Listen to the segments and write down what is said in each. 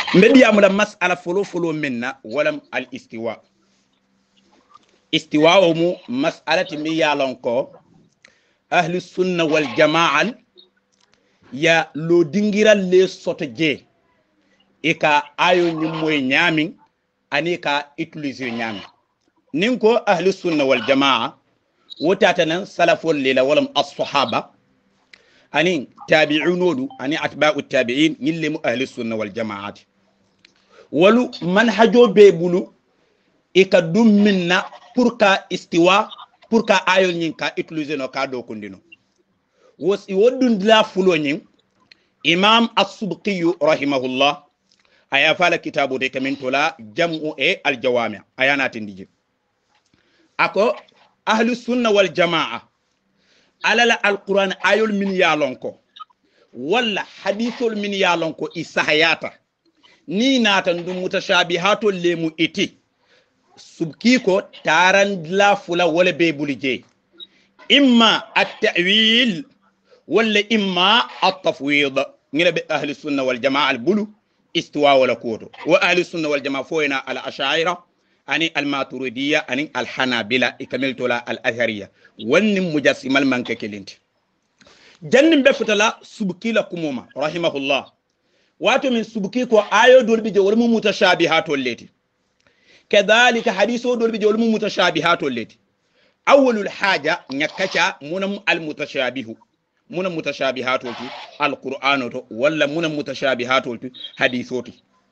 mbedi amula mas'ala folo minna walam al istiwa istiwa mu mas'alati mi yalon ko ahli sunna wal jamaa ya lo dingira le soto je e ka ayo ni moy nyami ani ka utiliser nyami nin ko ahli sunna wal jamaa wotata nan salaful lila walam as-sahaba ani tabi'unodu ani atba'u tabi'in yillemu ahli sunna wal jamaa walu manhajo be bulu e ka dum minna pour ka istiwa pour ka ayo nyin ka utiliser no ka do kundino wosi wodun la fulo nyin imam as-subqi rahimahullah aya fala kitabu de kamin tola jam'u e al jawami ayana tindije ako ahlu sunna wal jamaa alala alquran ayul min yalonko wala hadithul min yalonko isahayata ni natan dum mutashabihatul lemu iti subki ko taran la fula wala be bulije imma at-ta'wil wala imma at-tafwid ngila be ahli sunna wal jamaa al-bulu istiwa wala koto wa ahli sunna wal jamaa foina al-ash'ira ani al-maturidiyya ani al-hanabila ikamiltu la al-athariyya wanni mujassimal manke kelinti jannim be futala subki la kumuma rahimahullah wato min subki ko ayo dolbi je wala mutashabihatul lati كذلك حديث دول بيجول متشابهات التي اول الحاجه نكچا من المتشابه من متشابهات القران ولا من متشابهات حديثوت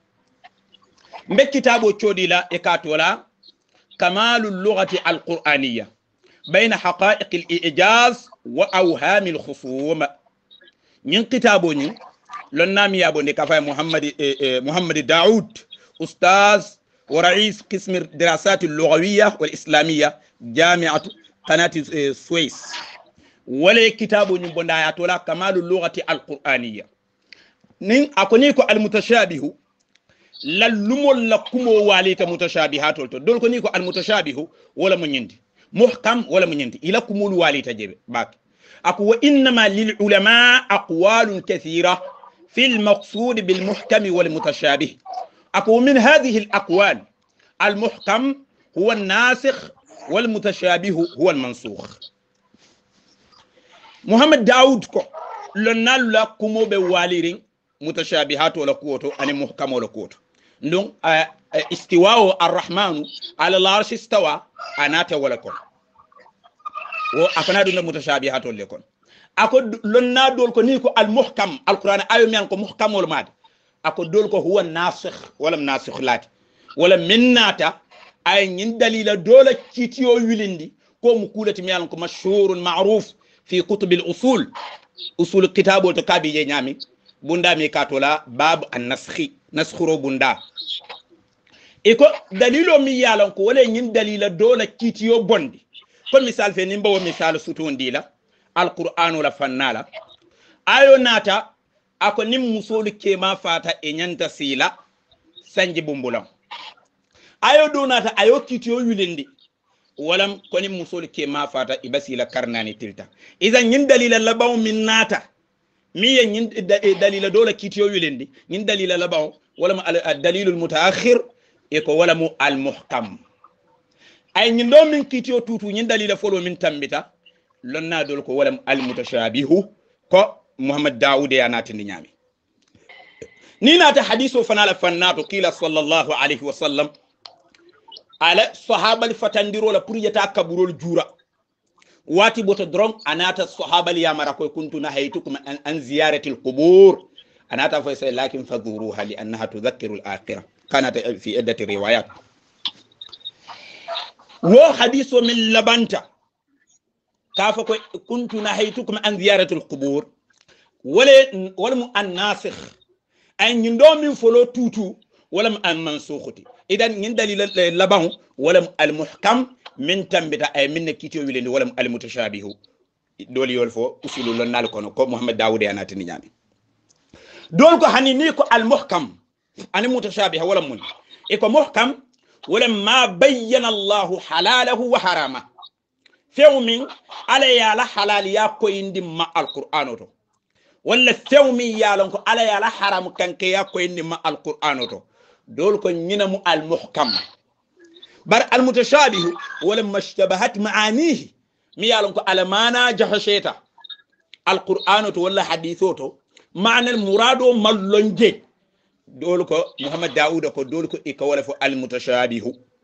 بكتابو تشوديلا اكاتولا كمال اللغه القرانيه بين حقائق الاعجاز واوهام الخصوم من كتابو ني لنامي ابو نكفاي محمد داود استاذ ورئيس قسم الدراسات اللغوية والإسلامية جامعة قناة السويس ولا كتاب نبندايات ولا كمال اللغة القرآنية نين أكونيكو المتشابه للمول لكم واليت متشابهات دول كونيكو المتشابه ولا منيندي محكم ولا منيندي إلى كمول واليت جيب باك أكو وإنما للعلماء أقوال كثيرة في المقصود بالمحكم والمتشابه أكو من هذه الأقوال المحكم هو الناسخ والمتشابه هو المنسوخ محمد داود كو لنال لا كومو بواليرين متشابهات ولا كوتو اني محكم ولا كوتو دون استواء الرحمن على العرش استوى انات ولا كون و اكنا دون متشابهات ولا كون اكو لنا دول كو نيكو المحكم القران ايو ميان كو محكم ولا ماد ako dol ko huwa nasikh wala nasikh lati wala minnata ay nyin dalila dola kitiyo wilindi ko mukulati mi yalan ko mashhurun ma'ruf fi kutub al-usul usul kitab to kabi je nyami bunda mi katola bab an-naskhi naskhuro bunda iko dalilo mi yalan ko wala nyin dalila dola kitiyo bondi kon misal fe nimba wo misal sutundila al-qur'an wala fannala ayo nata ako nim musolu kema fata e nyanta sila sanji bumbulam ayo donata ayo kitiyo yulindi walam ko nim musolu kema fata ibasila karnani tilta idan nyin dalila labaw min nata mi nyin dalila dola kitiyo yulindi nyin dalila labaw walam al dalilul mutaakhir e ko walamu al muhkam ay nyin do min kitiyo tutu nyin dalila folo min tambita lonna dol ko walam al mutashabihu ko محمد داود يا ناتي نيامي نينا حديث فنال فناتو كيلا صلى الله عليه وسلم على صحابه الفتنديرو لا بور يتا كبرو الجورا واتي بوت درون اناتا الصحابه يا مراكو كنت نهيتكم عن زياره القبور اناتا فيسال لكن فزوروها لانها تذكر الاخره كانت في عده روايات وحديث من لبنتا كافو كنت نهيتكم عن زياره القبور wala an-nasikh ay nyindo min folo tutu wala an-mansukhuti idan nyin dalil labahu wala al-muhkam min tambita ay min kitiyo wileni wala al-mutashabihu doli yol fo usulu lon nal kono ko Muhammad Dawud ya natini nyami dol ko hanini ko al-muhkam ani mutashabiha wala mun e ko muhkam wala ma bayyana Allah halalahu wa harama few min ala ya la halal ya ko indi ma al-qur'an to walla fewmi yalon ko ala yala haram kanke ya ko inni ma alqur'anu to dol ko nyinamu almuhkam bar almutashabih wala mashtabahat maanihi mi yalon ko ala mana jahasheta alqur'anu to walla hadithu to maana almurado mallonje dol ko muhammad daud ko dol ko ikawala fo almutashabih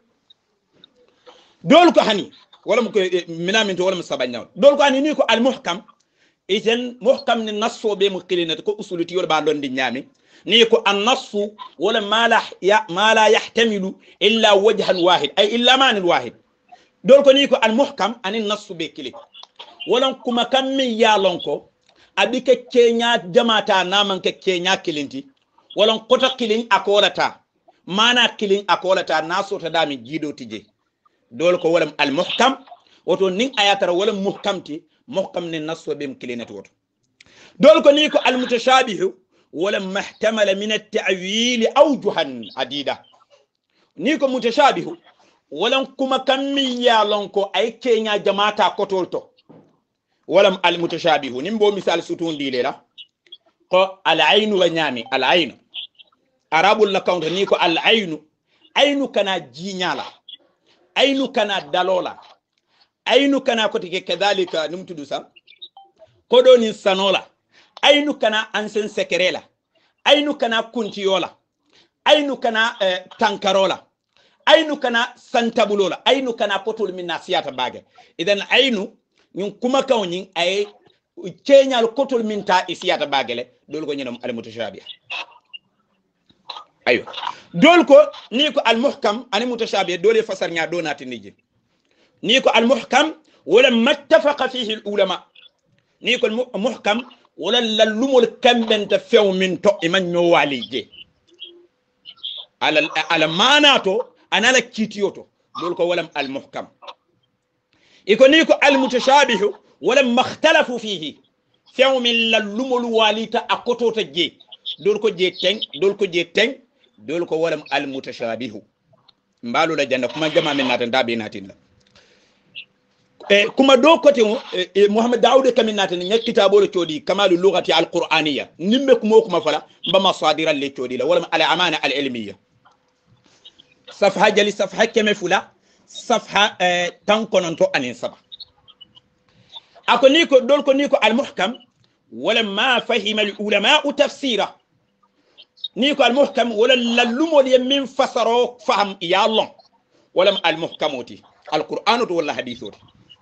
dol ko hani wala ko minamin to wala musabanya dol ko hani ni ko almuhkam إذن محكم النص بمقلنة كأصولتي ولا بعض الدنيامي نيكو النص ولا ما لا يحتمل إلا وجها واحد أي إلا معنى الواحد دول نيكو المحكم أن النص بكلي ولا كما كم يالونكو أبيك كينيا جماعة نامن كينيا كلينتي ولا قطع كلين أقولتا مانا كلين أقولتا ناسو تدامي جيدو تجي دول ولا المحكم وتو نين آياتر ولا محكمتي محكم النص بمكلينة وتو دول نيكو المتشابه ولا محتمل من التأويل أوجها عديدة نيكو متشابه ولا كما كمية لونكو أي كينيا جماعة كتولتو ولا المتشابه نمبو مثال ستون دي ليلا قو العين ونيامي العين عرب لكاونت نيكو العين عين كنا جينيالا عين كنا دالولا عين كنا كتك كذلك نمتدوسا كودوني سانولا عين كنا أنسن سكريلا عين كنا كنتيولا عين كنا تانكارولا عين كنا سانتابولولا عين كنا كتول من ناسيات باغي إذن عين ñun kuma kaw ñing ay ceñal kotol minta isiyata bagele dol ko ñinam al mutashabih ayo dol ko ni ko al muhkam ani mutashabih dole fasar nya donati niji ni ko al muhkam wala mattafaqa fihi al ulama ni ko al muhkam wala lalumul kambenta few min to iman ño walije ala manato anala kitiyoto dol ko wala al muhkam يكونيكو المتشابه ولما اختلفوا فيه فيوم اللوم الواليتا اكوتو تجي دولكو جي تين دولكو ولم المتشابه مبالو لا جنة كما جمع من ناتن دابي ناتن كما دو كوتي محمد داود كمن ناتن ني كتابو لو تودي كمال اللغه القرانيه نيمك موكما فلا بما صادرا لي تودي ولم على امانه العلميه صفحه جلي صفحه كما فلا صفحة تنقننتو أنين سبا أكو نيكو دولكو نيكو المحكم ولما فهم العلماء تفسيره نيكو المحكم ولا للمو من فسروا فهم يا الله ولم المحكموتي القرآن ولا حديثوتي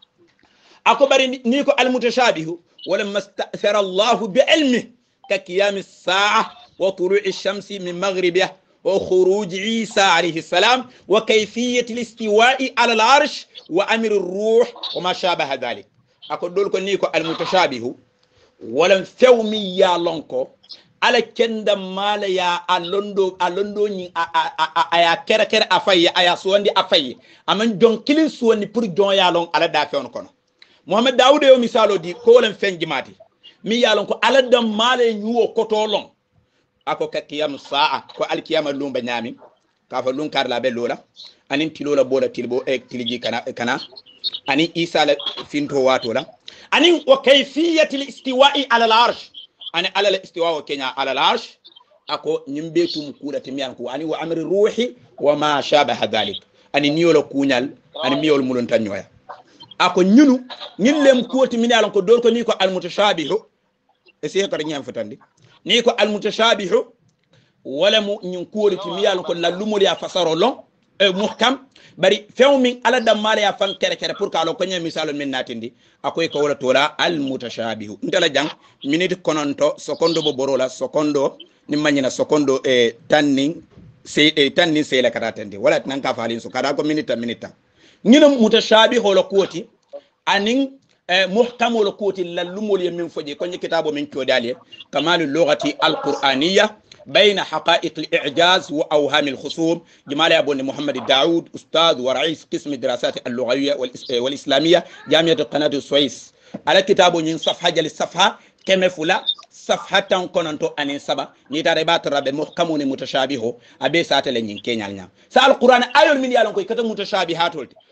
أكو بري نيكو المتشابه ولما استأثر الله بعلمه كقيام الساعة وطلوع الشمس من مغربها وخروج عيسى عليه السلام وكيفية الاستواء على العرش وأمر الروح وما شابه ذلك أقول لكم نيكو المتشابه ولم ثومي يا لونكو على كند مال يا ألوندو ني أيا كركر أفاي أيا سواندي أفاي أمن جون كلين سواندي بور جون يا لون على دافعون كنا محمد داود يوم مثاله دي كولن فين جماتي مي يا لونكو على دم مال ينيو كتولون ako ka qiyam sa'a ko al qiyam lumba nyami ka fa lun kar la be lola anin tilola bola tilbo e tiliji kana anin isa la finto wato la anin wa kayfiyati al istiwa'i ala al arsh ani ala al istiwa'u kenya ala al arsh ako nyimbe tum kuda timiyan ko ani wa amri ruhi wa ma shabaha dhalik ani niyola kunyal ani miyol mulon tanyoya ako nyunu nyillem kuoti minalon ko dol ko ni ko al mutashabihu e se ko nyam fatandi ni ko al mutashabihu wala mu ñun kuoriti mi yalla ko lallumul ya fasaro lon muhkam bari fewmin ala dammal ya fan kere kere pour ka lo ko ñe misalo min natindi akoy ko wala tola al mutashabihu ndala jang minute kononto secondo bo borola secondo ni mañina secondo e tanning se la karatende wala nan ka falin so kada ko minute ñina mutashabihu lo kuoti anin محكم ولقوت للمول من فجي كوني كتابه من كودالي كمال اللغة القرآنية بين حقائق الإعجاز وأوهام الخصوم جمال أبو محمد داود أستاذ ورئيس قسم الدراسات اللغوية والإسلامية جامعة القناة السويس على كتابه من صفحة جل الصفحة كم فلا صفحة كوننتو أنين سبا نيتاربات رب محكم متشابه أبي ساتل نين كينيا سأل القرآن أيون من يالون كي كتب متشابهات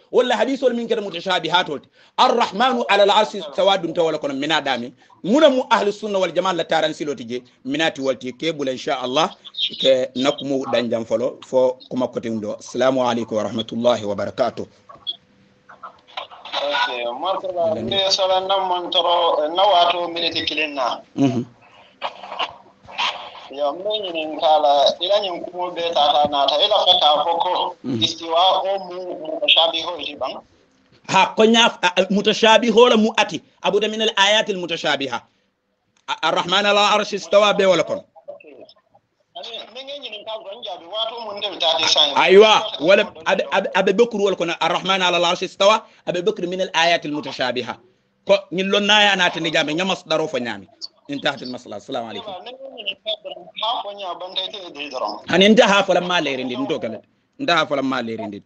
ولا حديث من كده متشابهات الرحمن على العرش استوى دون ولا كون من ادامي منم اهل السنه والجماعه لا تاران سيلوتي جي مناتي والتي كيبول ان شاء الله نكمو دانجام فلو فو كما كوتين دو السلام عليكم ورحمه الله وبركاته مرتبا ني سلا نمون ترو نواتو ميليتي كلينا يا منين كالا الى نين كومو بيتا ناتا الى فتا فوكو استواء متشابه جبان ها كنيا متشابه ولا مؤتي ابو ده من الايات المتشابهه الرحمن على العرش استوى به ولا كون ايوه ولا ابي بكر ولا كون الرحمن على العرش استوى ابي بكر من الايات المتشابهه كو ني لون نايا ناتي ني جامي نيامس دارو فنيامي انتهت المساله السلام عليكم هن انتهى فلما ليرندي ندوكل انتهى فلما ليرندي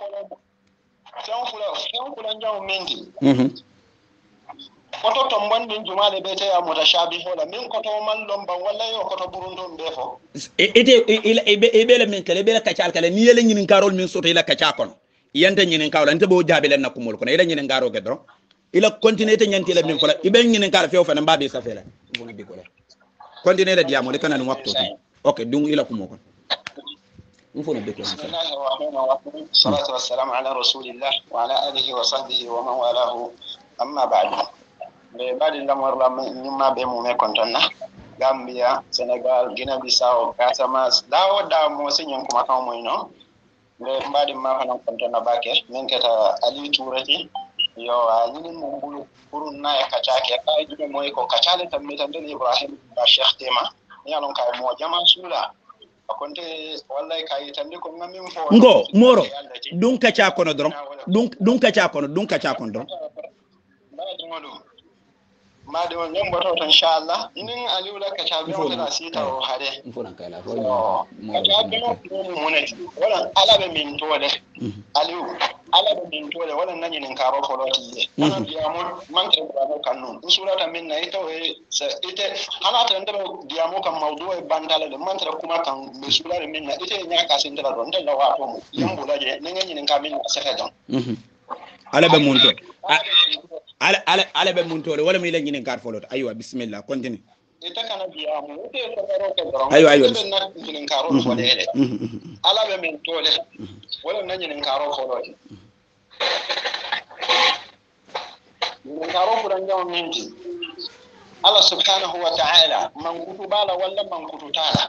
koto tombon din jumale be te amuta shabi hola min koto man lomba wala yo koto burundo mbefo ite ebe le min kale be la kacal kale ni yele nyinin karol min soto ila kaca kon yanta nyinin kawla nte bo jabe len nakumul kono ila nyinin garo gedro ila continuer nyanti le min fola ibe nyinin kar few fana mbabe safela boni dikola continuer de diamo le kana ni wakto okay dung ila kumo kon مفهوم بكم بسم الله الرحمن الرحيم الصلاة والسلام على رسول الله وعلى آله وصحبه ومن والاه أما بعد بعد الأمر مما بمومي كنتنا غامبيا سنغال غينيا بيساو كاساماس داو موسي نكم كاو موينو بعد ما فانا كنتنا باكي من كتا علي تورتي yo anyini mumbulu kuruna ya kachake kai dum moy ko kachale tammi tan Ibrahim ba Sheikh Tema ni alon kay mo jama sula akonte wallahi kay tan ko ngamin fo ngo moro dun kacha kono dron dun kacha kono dron ma de won nyambo to inshallah inin aliu la kacha be wala sita o hade mfuna kala fo kacha be monati wala ala be min tole aliu ala be min tole wala nanyi nin karo foloti ana diamo manke ko kanun surata min na ito e ite ana tan da diamo kan mawdu e bandala de mantra kuma kan be surare min na ite nya ka sin dala don da wa to mu yambula je nanyi nin ka min safa don ala be mun to ala be mun to wala mi la nyinin kar folot aywa bismillah continue ita kana diamo ite ko ro ko don aywa be na nin karo folede ala be min tole wala nanyi nin karo foloti من كارو فرنجا منتي الله سبحانه وتعالى من كتبالا ولا من كتبالا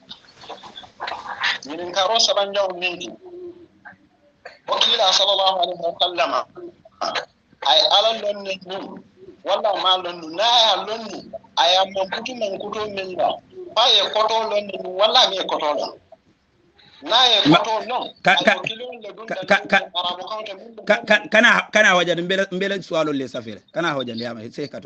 من كارو سبنجا منتي وكيل صلى الله عليه وسلم أي على لون ولا ما لون نا لون أي من كتب من لا باي كتو لون ولا مي كتو لون kana waja mbele swalo le safira kana hoja ndiyama sai kato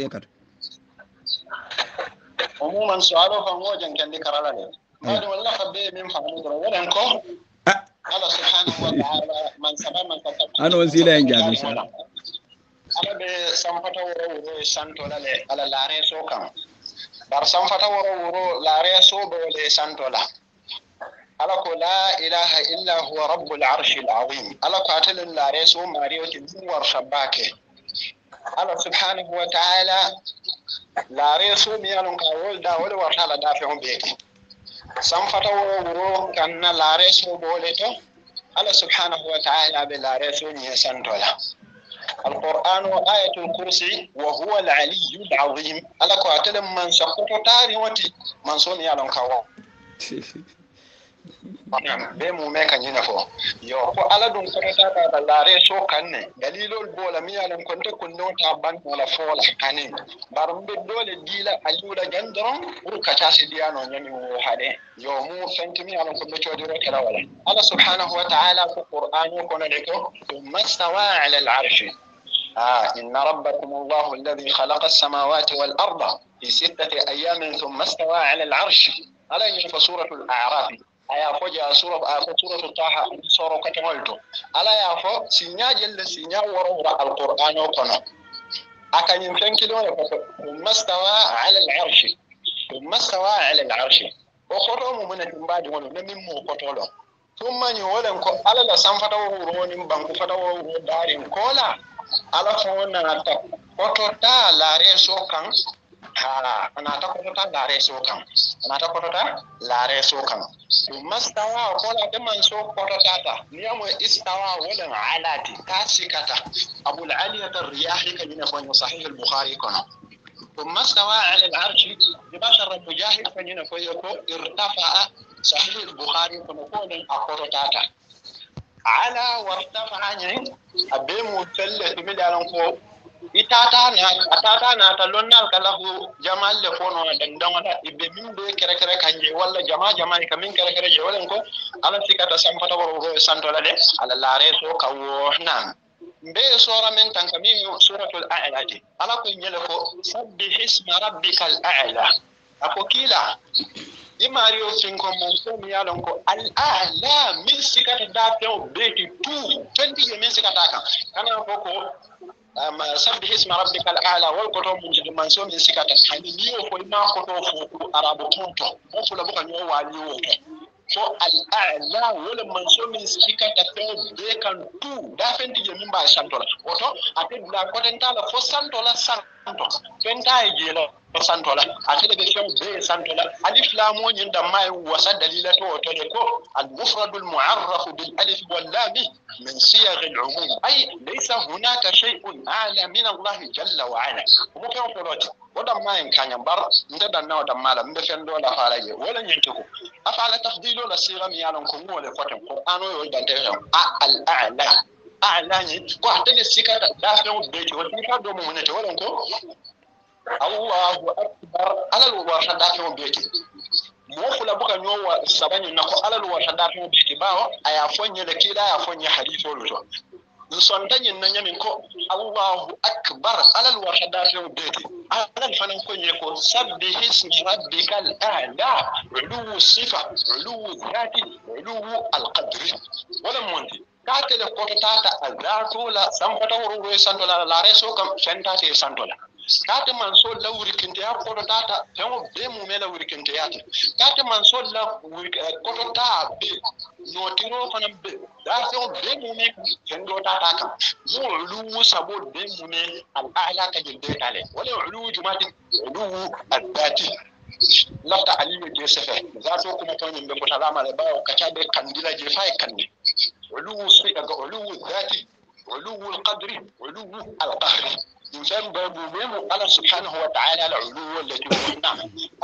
umuman swalo fa ngojan kandi karala le bado walla fabbe min fahamu do wadan ko Allah subhanahu wa ta'ala man sabama ano wasila en jabi sha ala be sampata woro santo le ala lare so kam dar sampata woro lare so be le santo la alako la ilaha illa huwa rabbul arshil azim alako atalin lare so mariyo ti duwar shabake Allah subhanahu wa ta'ala lare so mi yalon ka wolda wala wartala da fe hombe sam fata woro kanna lare so boleto Allah subhanahu wa ta'ala be lare so ni santola القرآن وآية الكرسي وهو العلي العظيم alako atalin man sakoto tari wati man so mi yalon kawo be mu me kan yina fo yo ko ala dum ko ta da lare so kanne dalilol bola mi yalan kon to kun no ta ban wala fola kanin barum be dole dila ayuda gandron bur ka ta se diano nyami wo hade yo mu fenti mi yalan ko be chodi ro kala wala Allah subhanahu wa ta'ala ko qur'an ko na de ko mastawa ala al-arsh inna rabbakum Allah alladhi khalaqa as-samawati wal arda fi 6 ayamin thumma istawa ala al-arsh ala yashfa suratul a'raf aya fo ja sura suratu taha soro ko tawalto ala ya fo sinya jelle sinya woro alquran ko no akanyin tankilo ne ko mastawa ala al-arsh o khoto mu mun timbadi wono ne min mo ko tolo ثم يولن كو على لا سان فتا ورونين بانكو فتا ورو دارين كولا على فونا تا كوتوتا لا ريسو كان ها انا تا كوتوتا لا ريسو كان انا تا كوتوتا لا ريسو كان ثم استوى كولا دمان سو كوتوتا نيامو استوى ولن علاتي كاسكتا ابو العاليه الرياحي كان في صحيح البخاري كنا ثم استوى على العرش ببشر المجاهد فنينا فيكو ارتفع صحيح البخاري كنقول أقرطاتا على وارتفع يعني أبيم مثلث مدارن فوق atata talonnal kala hu jamal le fono dandawada ibbe min be kere kere kanje walla jama kamin kere kere je wala ko ala sikata sampata woro santola de ala lare so kawo nan be sura min tan kamin suratul a'la de ala ko nyele ko sabbih isma rabbikal a'la akokila imario finko mo so mi yalon ko al a'la min sikata da te o be ti tu 20 min sikata kan kana ko سبح اسم ربك الأعلى والقطوم من منسوم من سكة حنيو فلما قطوف أرابو كونتو وفلا بقى نيو واليو فو الأعلى ولا منسوم من سكة تفو بيكان تو دافن دي من باي سانتولا وتو أتي بلا كوتنتالا فو سانتولا سانتو كنتا يجيلا santola akede be fiam be santola alif lam mo nyinda may wasa dalilatu o tole ko al mufrad al mu'arraf bil alif wal lam min siyagh al umum ay laysa hunaka shay'un a'la min Allah jalla wa ala mo ko toloti wada may kanyam bar ndada na wada mala mbe fen do la falaje wala nyinti ko afala tafdilu la siram yalon ko ngole fotem qur'ano yo dante al a'la a'la ni ko atede sikata da fiam be to wala do mo munete wala ko Allahu akbar alal wa shadatu beti mo fula buka nyowa sabani nako alal wa shadatu beti bawo aya fonye da kila ya fonye hadithu luto nsontanyi nanya min ko Allahu akbar alal wa shadatu beti alal fanan konye ko sabbih ismi rabbikal a'la ulu sifa ulu dhati ulu alqadri wala monti katele ko tata azatu la sampata wuro santola la reso kam senta te santola kata man so la wurikinte ya ko data tawo be mu mela wurikinte ya kata man so la ko ta be no tiro fana be da so be mu me kendo data kan mo lu sabo be mu me al a'la ka jinde tale wala ulu jumati ulu adati lafta aliyo je sefe za to kuma to nyimbe ko talama le bawo kacha be kandila je fay kanni ulu sika ga ulu dhati ulu alqadri ulu alqahri إنسان بابومه على سبحانه وتعالى العلو التي وقعنا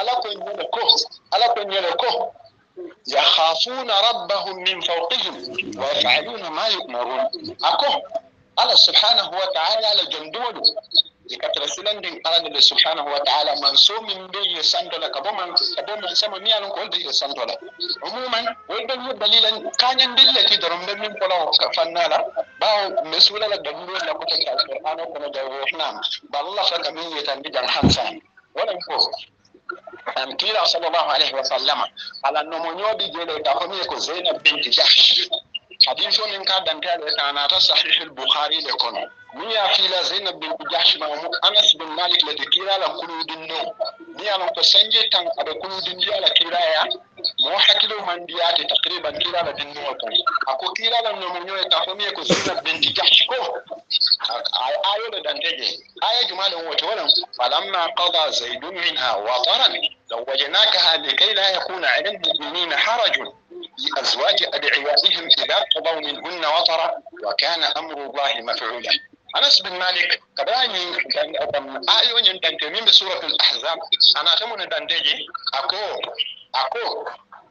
ألا كن يلكوه يخافون ربهم من فوقهم ويفعلون ما يؤمرون أكوه على سبحانه وتعالى لجندول يكتر سلندين على الله سبحانه وتعالى منسوم من بي سندولا كبوما سما ميالون كل دي سندولا عموما ويبدو دليلا كان يندل في درم من فلو فنالا باو مسؤولا لدليل لا كتب القرآن وكنا جوهنا بالله فكمية يتنبجا حمسان ولا نقول أمكيلا صلى الله عليه وسلم على النمونيو بيجيلي تخميكو زينب بنت جحش حديث من كادن كان صحيح البخاري لكم ميا فيلا زينب بن جحش ما انس بن مالك لتكيرا لكلود النو ميا لو تسنجي تان ابي كلود دي على كيرايا مو حكيلو من ديات تقريبا كيرا لدنو كان اكو كيرا لنو منيو تافمي كو زينب بن جحش كو ايو دانتجي اي جمال هو تولا فلما قضى زيد منها وطرا زوجناكها لكي لا يكون على المؤمنين حرج لأزواج أدعيائهم إذا قضوا منهن وطرا وكان أمر الله مفعولا أنس بن مالك كباني كان آيون ينتمين بسورة الأحزاب أنا أتمنى دانتجي أكو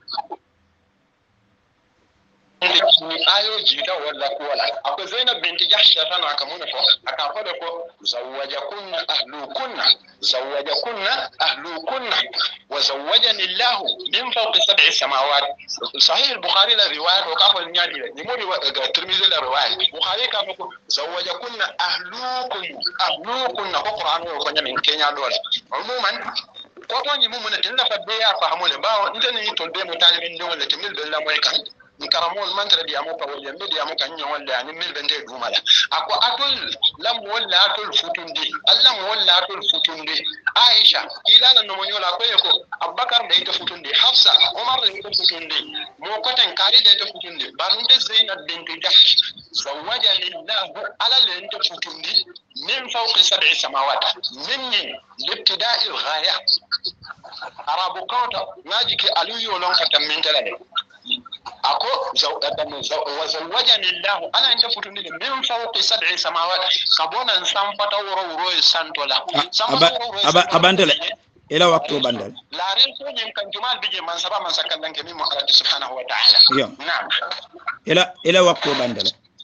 ni ayo jita wala kuwala ako Zainab binti Jahsh sana akamuna ko akafada ko zawajakunna ahlukunna wa zawajani Allah min fawqi sab'i samawat sahih al-bukhari la riwayat wa kafa nyadi ni muri wa Tirmidhi la riwayat bukhari ka ko zawajakunna ahlukunna ko Qur'an ko nyame Kenya dole umuman ko to nyi mumuna tinna fadde ya fahamule bawo ndene ni tolbe mo talibin do wala timil bella moy kan karamol man tara diamo pa wala mbe diamo kan wala ani mil bente dumala ako atul lam wala atul futundi allah wala atul futundi aisha ila na no monyola ko yeko abubakar de to futundi hafsa umar de to futundi mo ko tan kari de to futundi barunte zainab bint jahsh zawaja lillahu ala len to futundi min fawqi sab'i samawat min libtida'i al-ghaya arabu kawta ngaji ke aliyo lon ka tammintala de ako wazawajani llahu ala nta futundi min fawqi sab'i samawat kabona sampata woro santola abandele ila waktu bandal la ren ko nyem kan jumal bije man saba man sakallan ke mimo ala subhanahu wa ta'ala na'am ila waktu bandal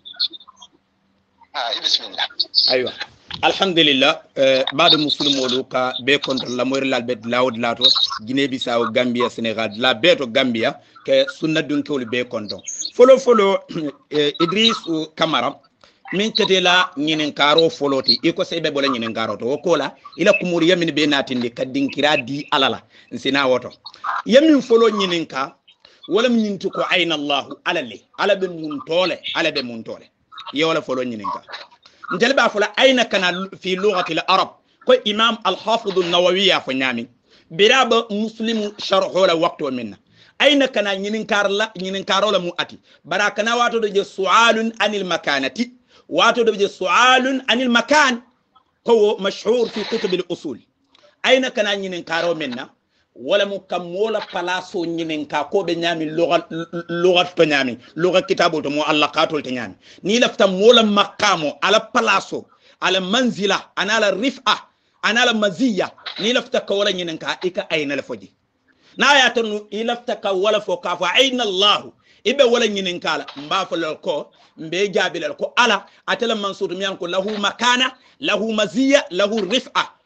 bismillah aywa alhamdulillah baade musulmolu ka be konto la moy lal bet lawd lato Guinée Bissau Gambia Sénégal la beto Gambia ke sunna dun kewli be konto folo Idris Camara min tetela nyinen karo foloti iko sebe bola nyinen karo to kola ila kumuri yamin be natinde kadinkira di alala nsina woto yamin folo nyinen ka wala nyintu ko ayna Allah alale ala be mun tole ala be mun tole يولا فلون ينكا نجلب فلا أين كان في لغة العرب كو إمام الحافظ النووي فنيامي براب مسلم شرح ولا وقت منا أين كان ينكار لا مؤتي براكنا واتو دجي سؤال عن المكانة واتو دجي سؤال عن المكان هو مشهور في كتب الأصول أين كان ينكار منا wala mu kam mola palaso nyinen ka ko be nyami lughat to nyami lugha kitabu to mo Allah qatul to nyami ni lafta mola maqamo ala palaso ala manzila ana ala rif'a ana ala maziya ni lafta ka wala nyinen ka ika ayna la foji na ya tanu ilafta ka wala fo ka fa ayna Allah ibe wala nyinen kala mba fa ko mbe jabilal ko ala atala mansur miyan ko lahu makana lahu maziya lahu rif'a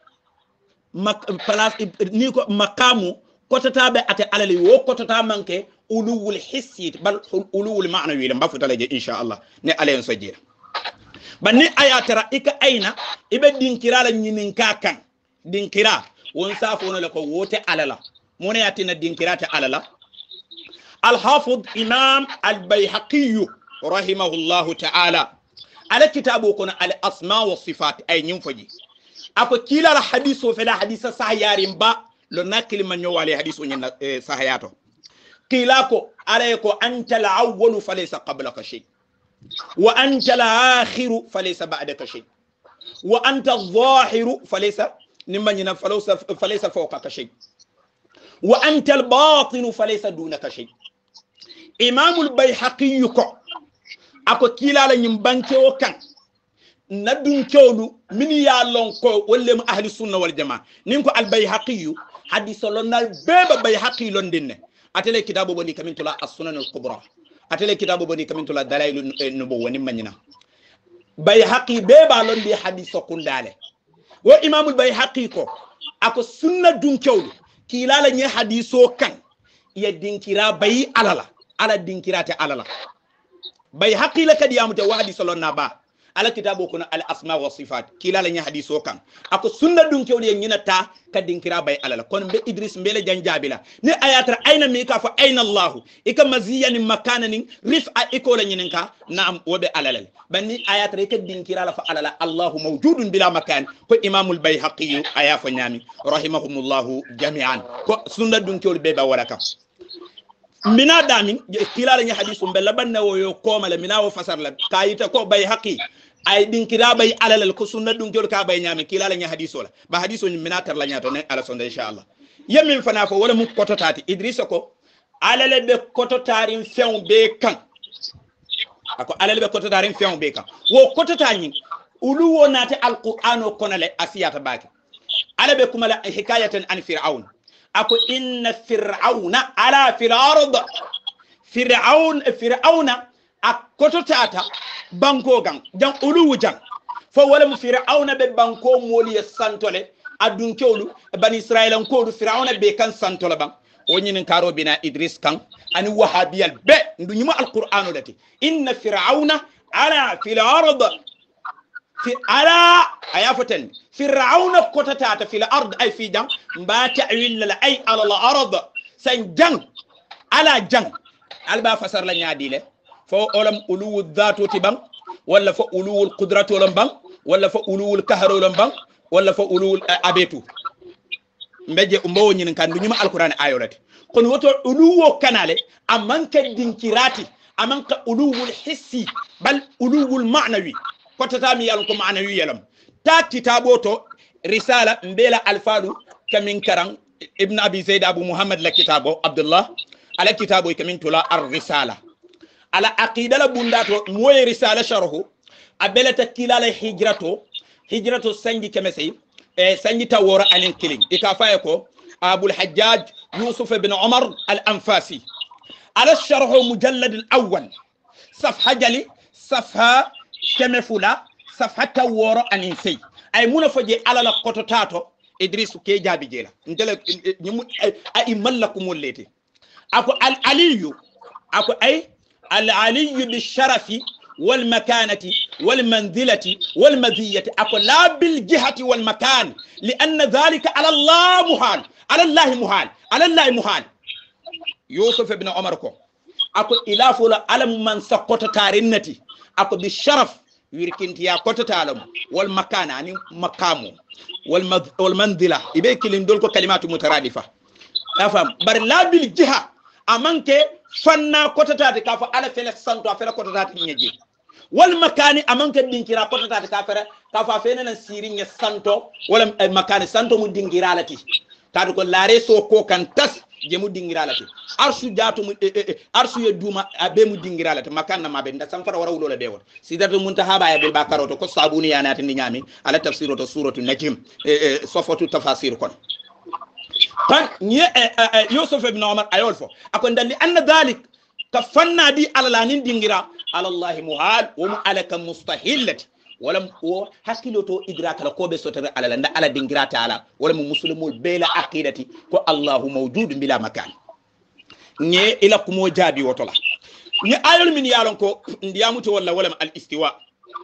place ni ko maqamu kotata be ate alali wo kotata manke ulul hissi bal ulul ma'nawi lam bafutale je inshallah ne alen so je banni ayatara ika aina ibe dinkira nyinin kakan dinkira won safo no ko wote alala mone yatina dinkira ta alala al hafid imam al bayhaqi rahimahullah ta'ala ala kitabu kuna al asma wa sifat ay nyim faji ako kila la hadiso fela hadisa sahayarin ba lo nakili man nyowale hadiso nyen sahayato kila ko ala ko anta al awwal falaysa qablaka shay wa anta al akhir falaysa ba'daka shay wa anta al zahir falaysa nimanyina falaysa fawqaka shay wa anta al batin falaysa dunaka shay imam al bayhaqi ko ako kila la nyim banke o kan nadun kewlu min ya lon ko wolle ahli sunna wal jamaa nin ko al bayhaqi hadith lonnal beba bayhaqi londinne atele kitabu boni kamintula as-sunan al-kubra atele kitabu boni kamintula dalail an-nubuwwa nimanyina bayhaqi beba londi hadith kundale wo imam al-bayhaqi ko ako sunna dun kewlu kilala nye haditho kan ya dinkira bayi alala ala dinkirate alala bayhaqi la kadiyamuta wa hadith lonna ba ala kitabu kuna al asma wa sifat kila la nya hadiso kan ako sunna dun kewle nyina ta kadin kira bay alala kon be Idris mbele janjabila ni ayatra aina mi ka fa aina Allah ika maziyan makananin rif'a ikola nyininka naam wobe alala banni ayatra kadin kira la fa alala Allah mawjudun bila makan ko imamul bayhaqi aya fa nyami rahimahumullah jami'an ko sunna dun kewle be ba wala kam mina damin kila la nya hadisu mbele banna woyo komala mina wo fasar la kayita ko bayhaqi ay dinkira bay alal ko sunna dun jor ka bay nyame kila la nya hadiso la ba hadiso ni minatar la nyato ne ala sonda inshallah yemin fana fo wala mu kototati Idrissa ko alal be kototarin few be kan ako alal be kototarin few be kan wo kototani ulu wonate alqur'ano konale asiyata baki ala be kuma la hikayatan an fir'aun ako inna fir'auna ala fil ard fir'auna akototata banko gang jang ulu jang fo wala mu fir'auna be banko moli santole adun kewlu bani israilan ko du fir'auna be kan santola bang wonyin karo bina Idris kan ani wahabiyal be ndu nyima alqur'anu lati inna fir'auna ala fil ard fi ala ayafaten fir'auna kototata fil ard ay fi jang mba ta'wil la ay ala al ard san jang ala jang alba fasar la nyaadi le fo olam uluwu dhatu tibang wala fo uluwul qudratu olam bang wala fo uluwul kaharo olam bang wala fo uluwul abetu mbeje umbo nyin kan dunyuma alquran ayolati kon woto uluwo kanale amanka dinkirati amanka uluwul hissi bal uluwul ma'nawi kotata yalon ko ma'nawi yalam ta kitaboto risala mbela alfadu kamin karan ibn abi zaid abu muhammad la kitabo abdullah ala kitabo kamin tula ar-risala ala aqida la bundato moy risala sharhu abela takilala hijrato sangi kemesi sangi tawora anin killing ikafaye ko abul hajjaj yusuf ibn umar al-anfasi على الشرح مجلد الأول صفحة جلي صفحة كمفولا صفحة تورو أنينسي أي منفجي على لقطتاتو إدريس كي جابي جيلا انتلا أي ملكم الليتي أكو العلي أكو أي العلي بالشرف والمكانة والمنزلة والمزية أكو لا بالجهة والمكان لأن ذلك على الله محال على الله محال على الله محال يوسف ابن عمر كو اكو الافو لا علم من سقط تارنتي اكو بالشرف يركنتي يا كوت تعلم والمكان يعني مقامه والمنزله يبيك لندول كو كلمات مترادفه افهم بر لا بالجهه امانك فنا كوت تاتي كافا على فلك سانتو فلا كوت تاتي نيجي والمكان امانك دينكرا كوت تاتي كافا فينا سيرين سانتو ولا المكان سانتو مو دينغيرالتي تاتو كو لاري سو كو كان تاس jemu dingiralati arsu jatu arsu ye duma abe mu dingiralati makanna mabe nda samfara wara wulo la bewon sidatu muntahaba ya bil bakaroto ko sabuni ya nati ni nyami ala tafsiroto suratu najm sofatu tafasir kon tan ni yusuf ibn umar ayolfo akon dalli anna dhalik kafanna di ala lanin dingira ala allah muhal wa mu alaka mustahilati wala o hakiloto idraka la kobe sotare ala nda ala dingira taala wala mu muslimul bela aqidati ko allah mawjud bila makan nye ila kumo jabi wotola ni ayol min yalon ko ndiyamuto wala al istiwa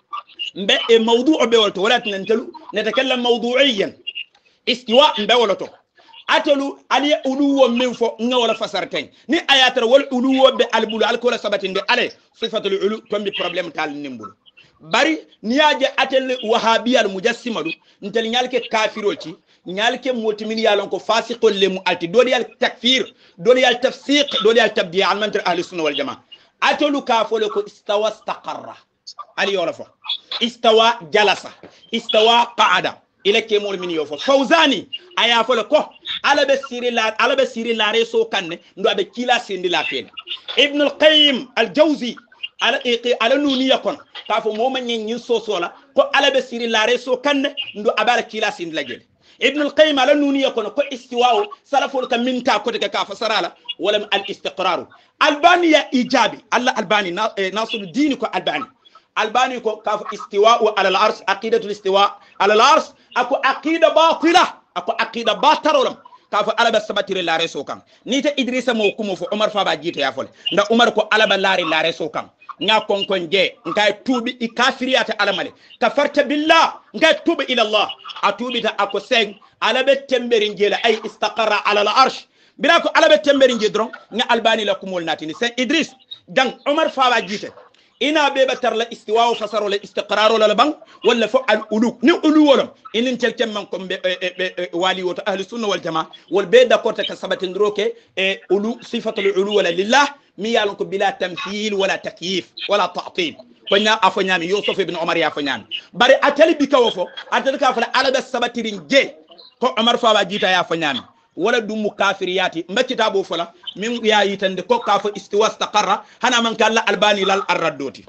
mbe e mawdu'u be wolto wala tantalu natakallam mawdu'iyan istiwa mbe woloto atolu ali uluwo min fo nga wala fasarten ni ayatar wal uluwo be albulu alkola sabatinde ale sifatul ulu tombi problem tal nimbulu bari niyaje atel wahabiyal mujassimadu ntel nyalke kafiroti nyalke motimin yalon ko fasiqul limu alti doli al takfir doli al tafsiq doli al tabdi' al mantar ahli sunna wal jamaa atelu kafolo ko istawa istaqarra ali yolafa istawa jalasa istawa qa'ada ila kemol min yofo fawzani aya folo ko ala be siri la reso kanne ndo abe kila sindi la fen ibn al qayyim al jawzi ala nuniya kon kafo moma nyin sosola ko ala be siri la reso kanne ndo abara kila sindi la jele ibn al qayyim ala nuniya kon ko istiwa salaful kam minta ko de ka fasarala wala al istiqrar albani ya ijabi alla albani nasruddin ko albani ko kaf istiwa ala al ars aqidatu al istiwa ala al ars ako aqida batila ako aqida batarolam kaf ala ba sabatire la reso kan nita idrissa mo kumo fo umar fa ba jite ya fole nda umar ko ala ba lari la reso kan nya konkon je ngay tubi i kafiriyata ala male kafarta billah ngay tubi ila allah atubi ta ako seng ala be temberin jela ay istaqara ala al arsh bila ko ala be temberin je dron nga albani la kumol natini sen idris dan umar fa ba jite ina be batar la istiwa fasaro la istiqrar la bang wala fa al ulu ni ulu wala inin telkem man ko be wali woto ahli sunna wal jamaa wal be d'accord ta sabatin roke ulu sifatul ulu wala lillah mi yalon ko bila tamthil wala takyif wala ta'til konya afanyami yusuf ibn umar ya afanyami bari atali bikawfo atali ka fala ala be sabatirin je ko umar fa ba jita ya afanyami wala dum kafiriyati mba kitabo fala min ya yitande ko kafa istiwa istaqarra hana man kala albani lal arradoti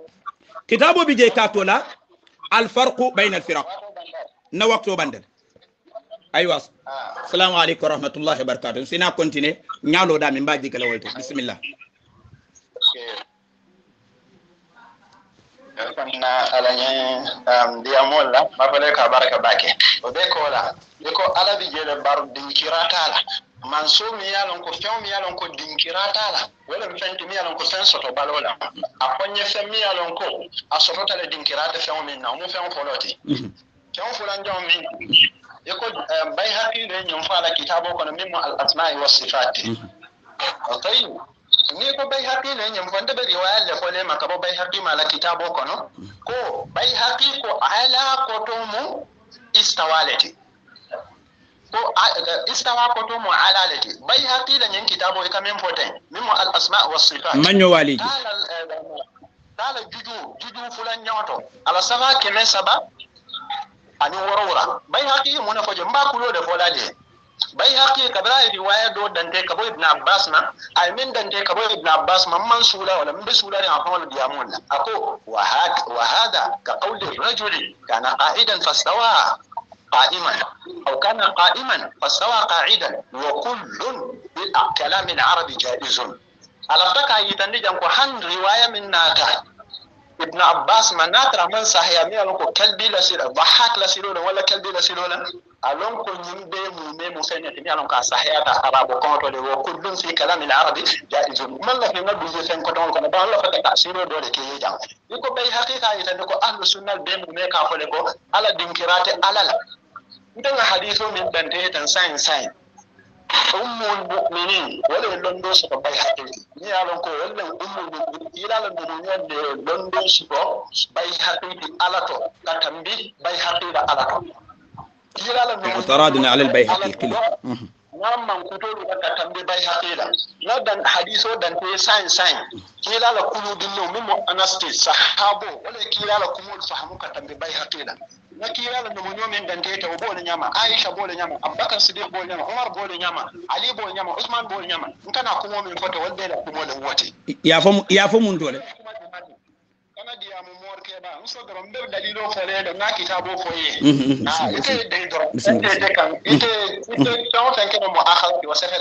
kitabo bi je katola al farq bayna al firaq na waqto bandal aywa assalamu alaykum wa rahmatullahi wa barakatuh sina continue nyalo da min baji kala wolte bismillah na alanye dia molla mabale ka baraka bake o be ko la ko ala bi jele bar dinkirata la man so mi yalon ko few mi yalon ko dinkirata la wala mi fenti mi yalon ko senso to balola akonye fe mi yalon ko asoto tale dinkirata few mi na mo few foloti few folan jom min yako bay haqqi de nyum fala kitabo ko min al asma'i was sifat tayyib ni ko bay haqqi nyam fonde be riwaya le fole makabo Bayhaqi mala kitabo kono ko Bayhaqi ko ala ko to mo istawalati ko istawa ko to mo ala lati Bayhaqi la nyen kitabo e kamen foten mimo al asma was sifat manyo walidi dala juju fulan nyato ala saba keme saba ani worowra Bayhaqi mo na foje mbakulo de folade Bayhaqi kabra riwaya do dante kabo ibn Abbas na ay min dante kabo ibn Abbas man sura wala min sura ri afal diamon ako wa hada ka qawli rajuli kana qa'idan fastawa qa'iman aw kana qa'iman fastawa qa'idan wa kullun bil kalam al arabi jaizun ala taka yitandi jam ko han riwaya min nata ibn Abbas manatra man sahya mi alon ko kalbi la sira dhahak la sira wala kalbi la sira alon ko nyimbe mu fenati mi alon ka sahya ta arabo ko to le wo kullun fi kalam al arabi jaizun man la fi ngadu je fen ko don ko ba la fa ta sira do le ke yejam ko bay haqiqa yitande ko ahlu sunnah be mu me ka fole ko ala dinkirate alala ndanga hadithu min dante tan sain ummul mu'minin wala londo so ko Bayhaqi ni alon ko wala ummul mu'minin ila la dum nyande londo so ko Bayhaqi alato katambi Bayhaqi da alato ila la dum taradna ala al-Bayhaqi kili man kutolu katambi Bayhaqi da ladan hadithu dan te sain kila la kulu dinno mimo anasti sahabo wala kila la kumul fahamu katambi Bayhaqi da nakira la no nyomen dante ta bo le nyama Aisha bo le nyama Abubakar Siddiq bo le nyama Umar bo le nyama Ali bo le nyama Usman bo le nyama nkana kumo min foto walde la kumo le wote ya fo mun dole kana dia mu mor ke ba so do mbe dalilo fole do na kitabo foye ite de do ite kan ite taw tan ke mo akhal wa sahih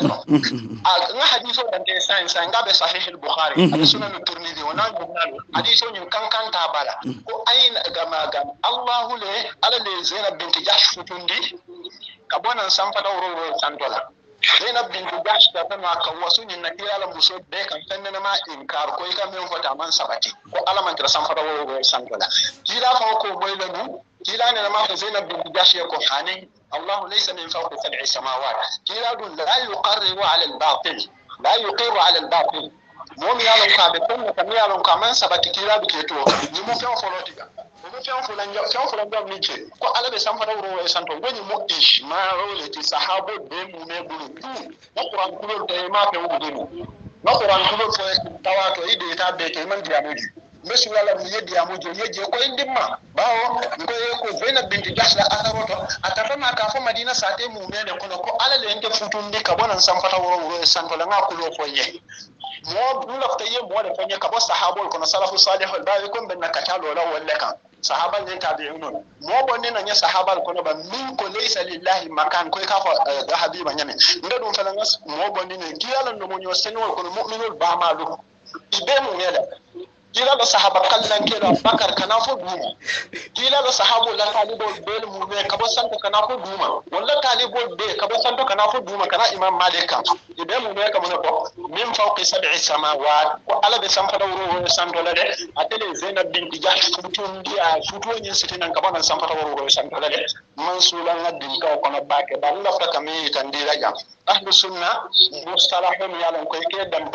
nga hadithu dante san ngabe sahih al-Bukhari sunan at-Tirmidhi wa na hadithu nyum kan ta bala ko ayna gam Allahu le ala le Zainab bint Jahsh futundi kabona samfata woro santola Zainab bint Jahsh ta ma ka wasu nyin na kira la muso be kan tanna ma inkar ko ka men fota man sabati ko ala man tra samfata woro santola kila fa ko boy la nu kila ne ma ko Zainab bint Jahsh ko hanin Allah laysa min fawqi sab'i samawat kila dun la yuqarriru ala al-batil la yuqiru ala al-batil mo mi yalon ka be tan mi yalon ka man sabati kila bi keto ni mo fe folotiga mo fe fulan jam ni ce ko ala be sam fata woro santo woni mo ish ma rawle ti sahabo be mu me bulu na Qur'an kulol te ma fe wudu ni na Qur'an kulol fo tawato ide ta be te man diamuji mesu wala mi yedi amuji yeje ko indimma bawo ko Zainab bint Jahsh la atharoto atafama ka fo Madina sate mu me ko ala le ente futundi ka bonan sam fata woro santo la ngakulo fo ye mo lafta ye mo da fanye ka bo sahabol kono salafu salihul bawi kon ben nakatalo la walla kan sahabal ne tabi'un mo bonne na nya sahabal kono ba min ko laysa lillahi makan ko ka fa da habiba nyame ndadum fala ngas mo bonne ne kiyala no mo nyo senwol kono mu'minul ba malu ibe mo mela kila la sahaba kallan kila Bakar kana fo duma kila la sahabu la talibol bel mu be kabo santo kana fo duma walla talibol be kabo santo kana fo duma kana Imam Malik kan ibe mu be kamo ne ko min fawqi sab'i samawat ko ala be sam fata woro santo la de atele Zainab bint Jahsh futun dia futu nyin sitinan kabo nan sam fata woro santo la de mansula ngadin ka ko na bake ba la fata kami tandira jam ahlu sunna mustalahum yalan ko ke dam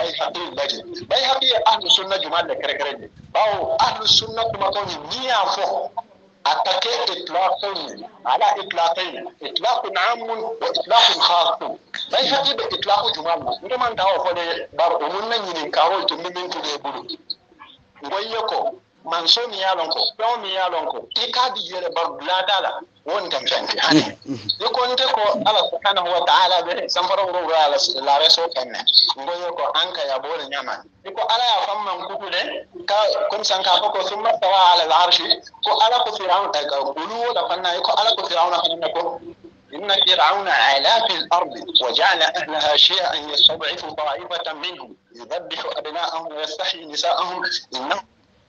Bayhaqi ahlu sunna jumal de kere باو أهل السنة ما كوني نيافو أتكي إطلاقين على إطلاقين إطلاق عام وإطلاق خاص Bayhaqi بإطلاق جمال نمان داو فولي بار أمونا ينين كارول تمين كده بلو ويكو manso mi yalon ko do mi yalon ko e kadi yele barbula dala won tam fanti hani yoko nte ko Allah subhanahu wa ta'ala be samfara wuro ala la reso kanne ngoyo ko anka ya bole nyama ko ala ya famman kutude ka kun sanka ko summa tawa ala al-arshi ko ala ko fir'aun ka qulu la fanna ko ala ko fir'aun hanne ko إن فرعون علا في الأرض وجعل أهلها شيعا يستضعف طائفة منهم يذبح أبناءهم ويستحيي نساءهم إنه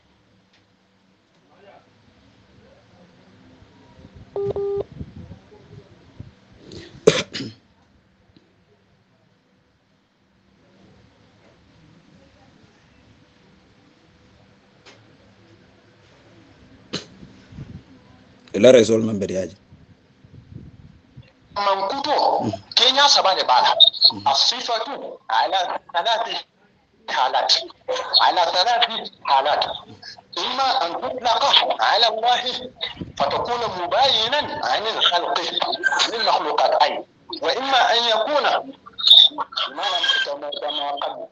لا رسول من برياج من كتو كينيا سباني بالا الصفة على ثلاث حالات، على 3 حالات. إما أن تطلق على الله فتكون مباينا عن الخلق عن المخلوقات أي، وإما أن يكون كما قد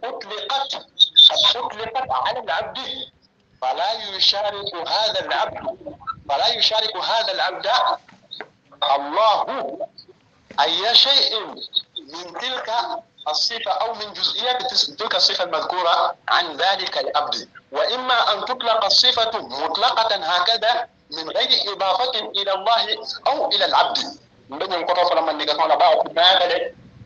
أطلقت على العبد فلا يشارك هذا العبد الله أي شيء من تلك الصفة أو من جزئيات تلك الصفة المذكورة عن ذلك العبد. وإما أن تطلق الصفة مطلقة هكذا من غير إضافة إلى الله أو إلى العبد. من الكتب لما نقول بعض ما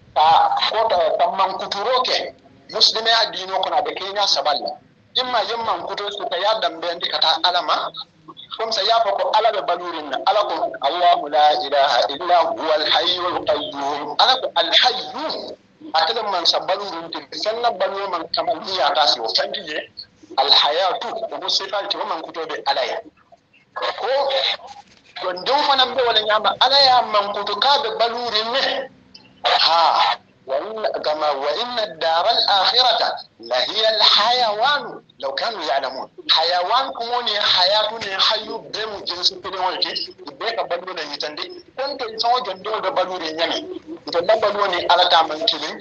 فمن كتروك مسلم الدين وكنا بكينا سبلا إما يمن كتر سكيا دم بيندي كتا ألما كم سيافق على بلورنا ألكم الله لا إله إلا هو الحي القيوم ألكم الحي أكلم من سبلور سنة بلور من كمال هي أتاسي وفنجي الحياة ومصفات ومن كتب عليها ko don don fana be wala nyama ala ya man kutu ka be balurin ne ha وإن الدار الآخرة لهي الحيوان لو كانوا يعلمون. حيوان كموني حياتنا حيو بم جنس كلموني بيك بلونا يتندي كنت إنسان جندو بلوري يمي إذا بلوني على تامن كلين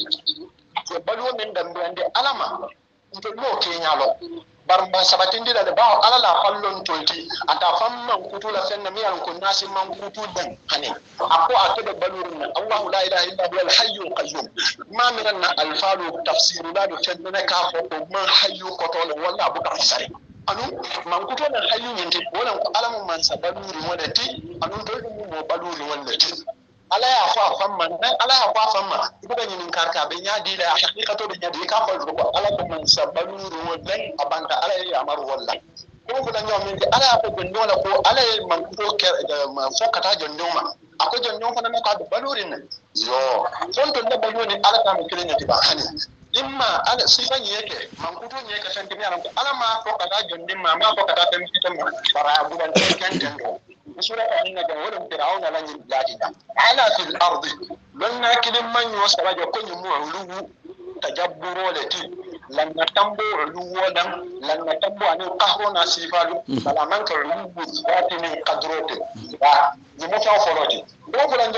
بلون من دم بيندي علما إذا لو كينيالو barba sabatindi la ba ala la fallon tolti ata famma kutu la fenna mi al kunnasi man kutu dan hani ako akede balurna allah la ilaha illa huwa al hayyul qayyum ma miranna al falu tafsir la do fenna ka ko man hayyu ko tole wala bu ka sare anu man kutu na hayyu yindi wala ko alamu man sabaluri wala ti anu do mo baluri wala ti ala ya fa famma ala ya fa famma ibuga nyin karka be nyaadi la haqiqatu be nyaadi ka fa ko ala ko man sabaluru wala abanta ala ya amaru wala ko ko la nyom min ala ya ko ndola ko ala man ko ma fokata jondoma ako jondoma fa na ka do balurin yo son to da baluni ala ta mi kirin ti ba hani imma ala sifan yake man kuto ne ka san kimi ala ma fokata jondima ma fokata tam kitam bara bulan kan tendo سورة إن جوال فرعون لن يجادنا على في الأرض لن نأكل من يوصل يكون معلو تجبر التي لن نتنبو علو لن نتنبو عن القهر نصيفا فلا من كعلو ذات من قدرته يموتوا فرجي دون فلان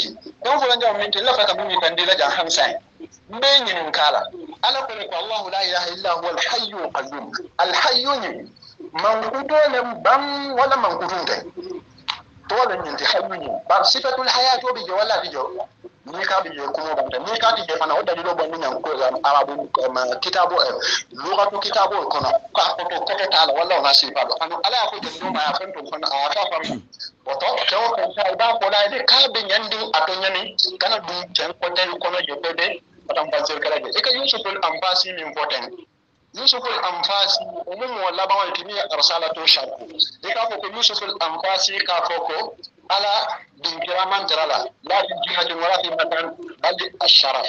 جاو منك لا فتمني تنديلا جاهم ساين بين ينكالا ألا قلت الله لا إله إلا هو الحي القيوم الحي من قدوم بم ولا من قدوم tolen nyinti hayuni ba sifatul hayat obi jo wala bijo ni ka bijo ko mo banta ni ka tije fana o dalilo bon nyam ko arabu kitabu lughatu kitabu kono ka ko tala wala na sifa do anu ala ko do ma ya fanto fana a ta fam oto ko ko sai ba ko la de ka be nyandi ato nyani kana dum chen ko tel kono je bede patam pasir kala je e ka yusuful ambasi min foten يوسف الأنفاسي ومن ولا بعض الكمية أرسالته شرط. إذا يوسف الأنفاسي كافوكو على بنكرامان ترالا لا في جهة ولا في مكان بل الشرف.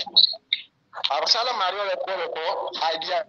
أرسال ماريو لكولوكو هايديا.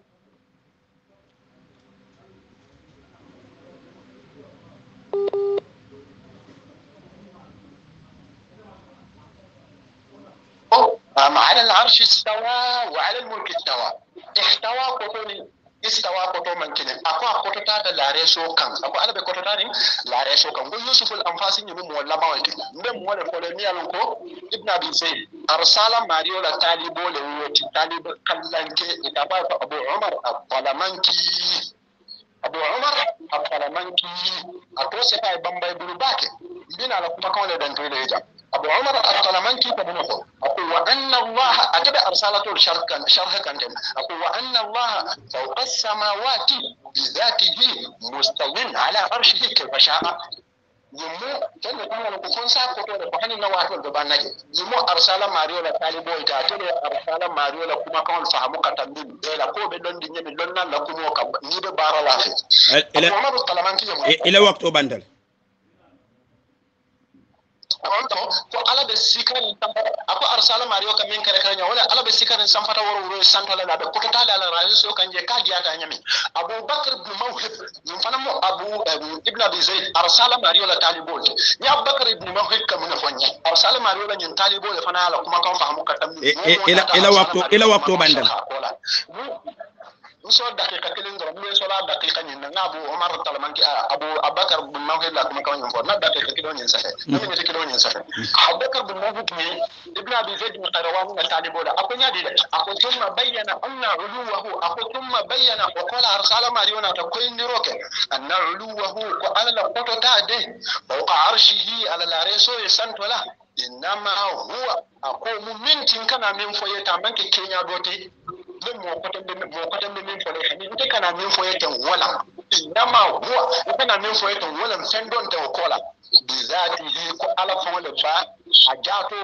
على العرش استوى وعلى الملك استوى. احتوى قطوني استوى قطو من كده أكو قطوتا دا لاريسو كان أكو أنا بقطوتاني لاريسو كان يوسف الأنفاسي يبو مولا باوتي مبم مولا فولمي ألونكو ابن أبي زيد أرسال ماريو لطالبو لويوتي طالب قلنكي إتابع أبو عمر الطلمانكي أبو عمر الطلمانكي أكو سفاي بمباي بلوباكي بينا لكما كون لدنتو ليجا أبو عمر الطلمانكي تبنوه أقول وأن الله أتبع رسالته شرح كنتم أقول وأن الله فوق السماوات بذاته مستوٍ على عرشه كيف شاء يمو كان يقول لك كون ساكتو لكوحن النوات والدبانجي يمو أرسال ماريو لطالبو إتاتي أرسال ماريو لكما كون فهمو كتنبين إلا كو بدون دي نيمي لنا لكمو نيب بارا لافي أبو عمر الطلمانكي يمو إلى وقت بندل ko ala be sikari ako arsala mario ka men kare kare wala ala be sikari samfata woro santala la be ko tala ala rasul kanje ka giata nyami abu bakr ibn mawhib min fana mo abu ibn abi zaid arsala mario la talibol ya abu bakr ibn mawhib ka mun fonya arsala mario la nyin talibol fana ala kuma kan fahamu ka tammi ila waktu bandal نصور دقيقة كلين درم ليه صلاة دقيقة نينا أبو عمر طالما أبو بكر بن مهدي لا كم كمان ينفر نا دقيقة كيلون ينسفه نمي نتي كيلون ينسفه أبو بكر بن مهدي ابن أبي زيد بن قيروان نتالي بولا أكو نادي أكو ثم بين أن علوه أكو ثم بين وقال أرسال ماريونا تكوين نروك أن علوه على لقطة تاده فوق عرشه على العريسو يسنت ولا إنما هو أكو من كان من فويتا من كينيا دوتي موقتا من فويتا أنت كان من فويتا ولا إنما هو كان من فويتا ولا مسندون توكولا بذاته على فول با أجاتو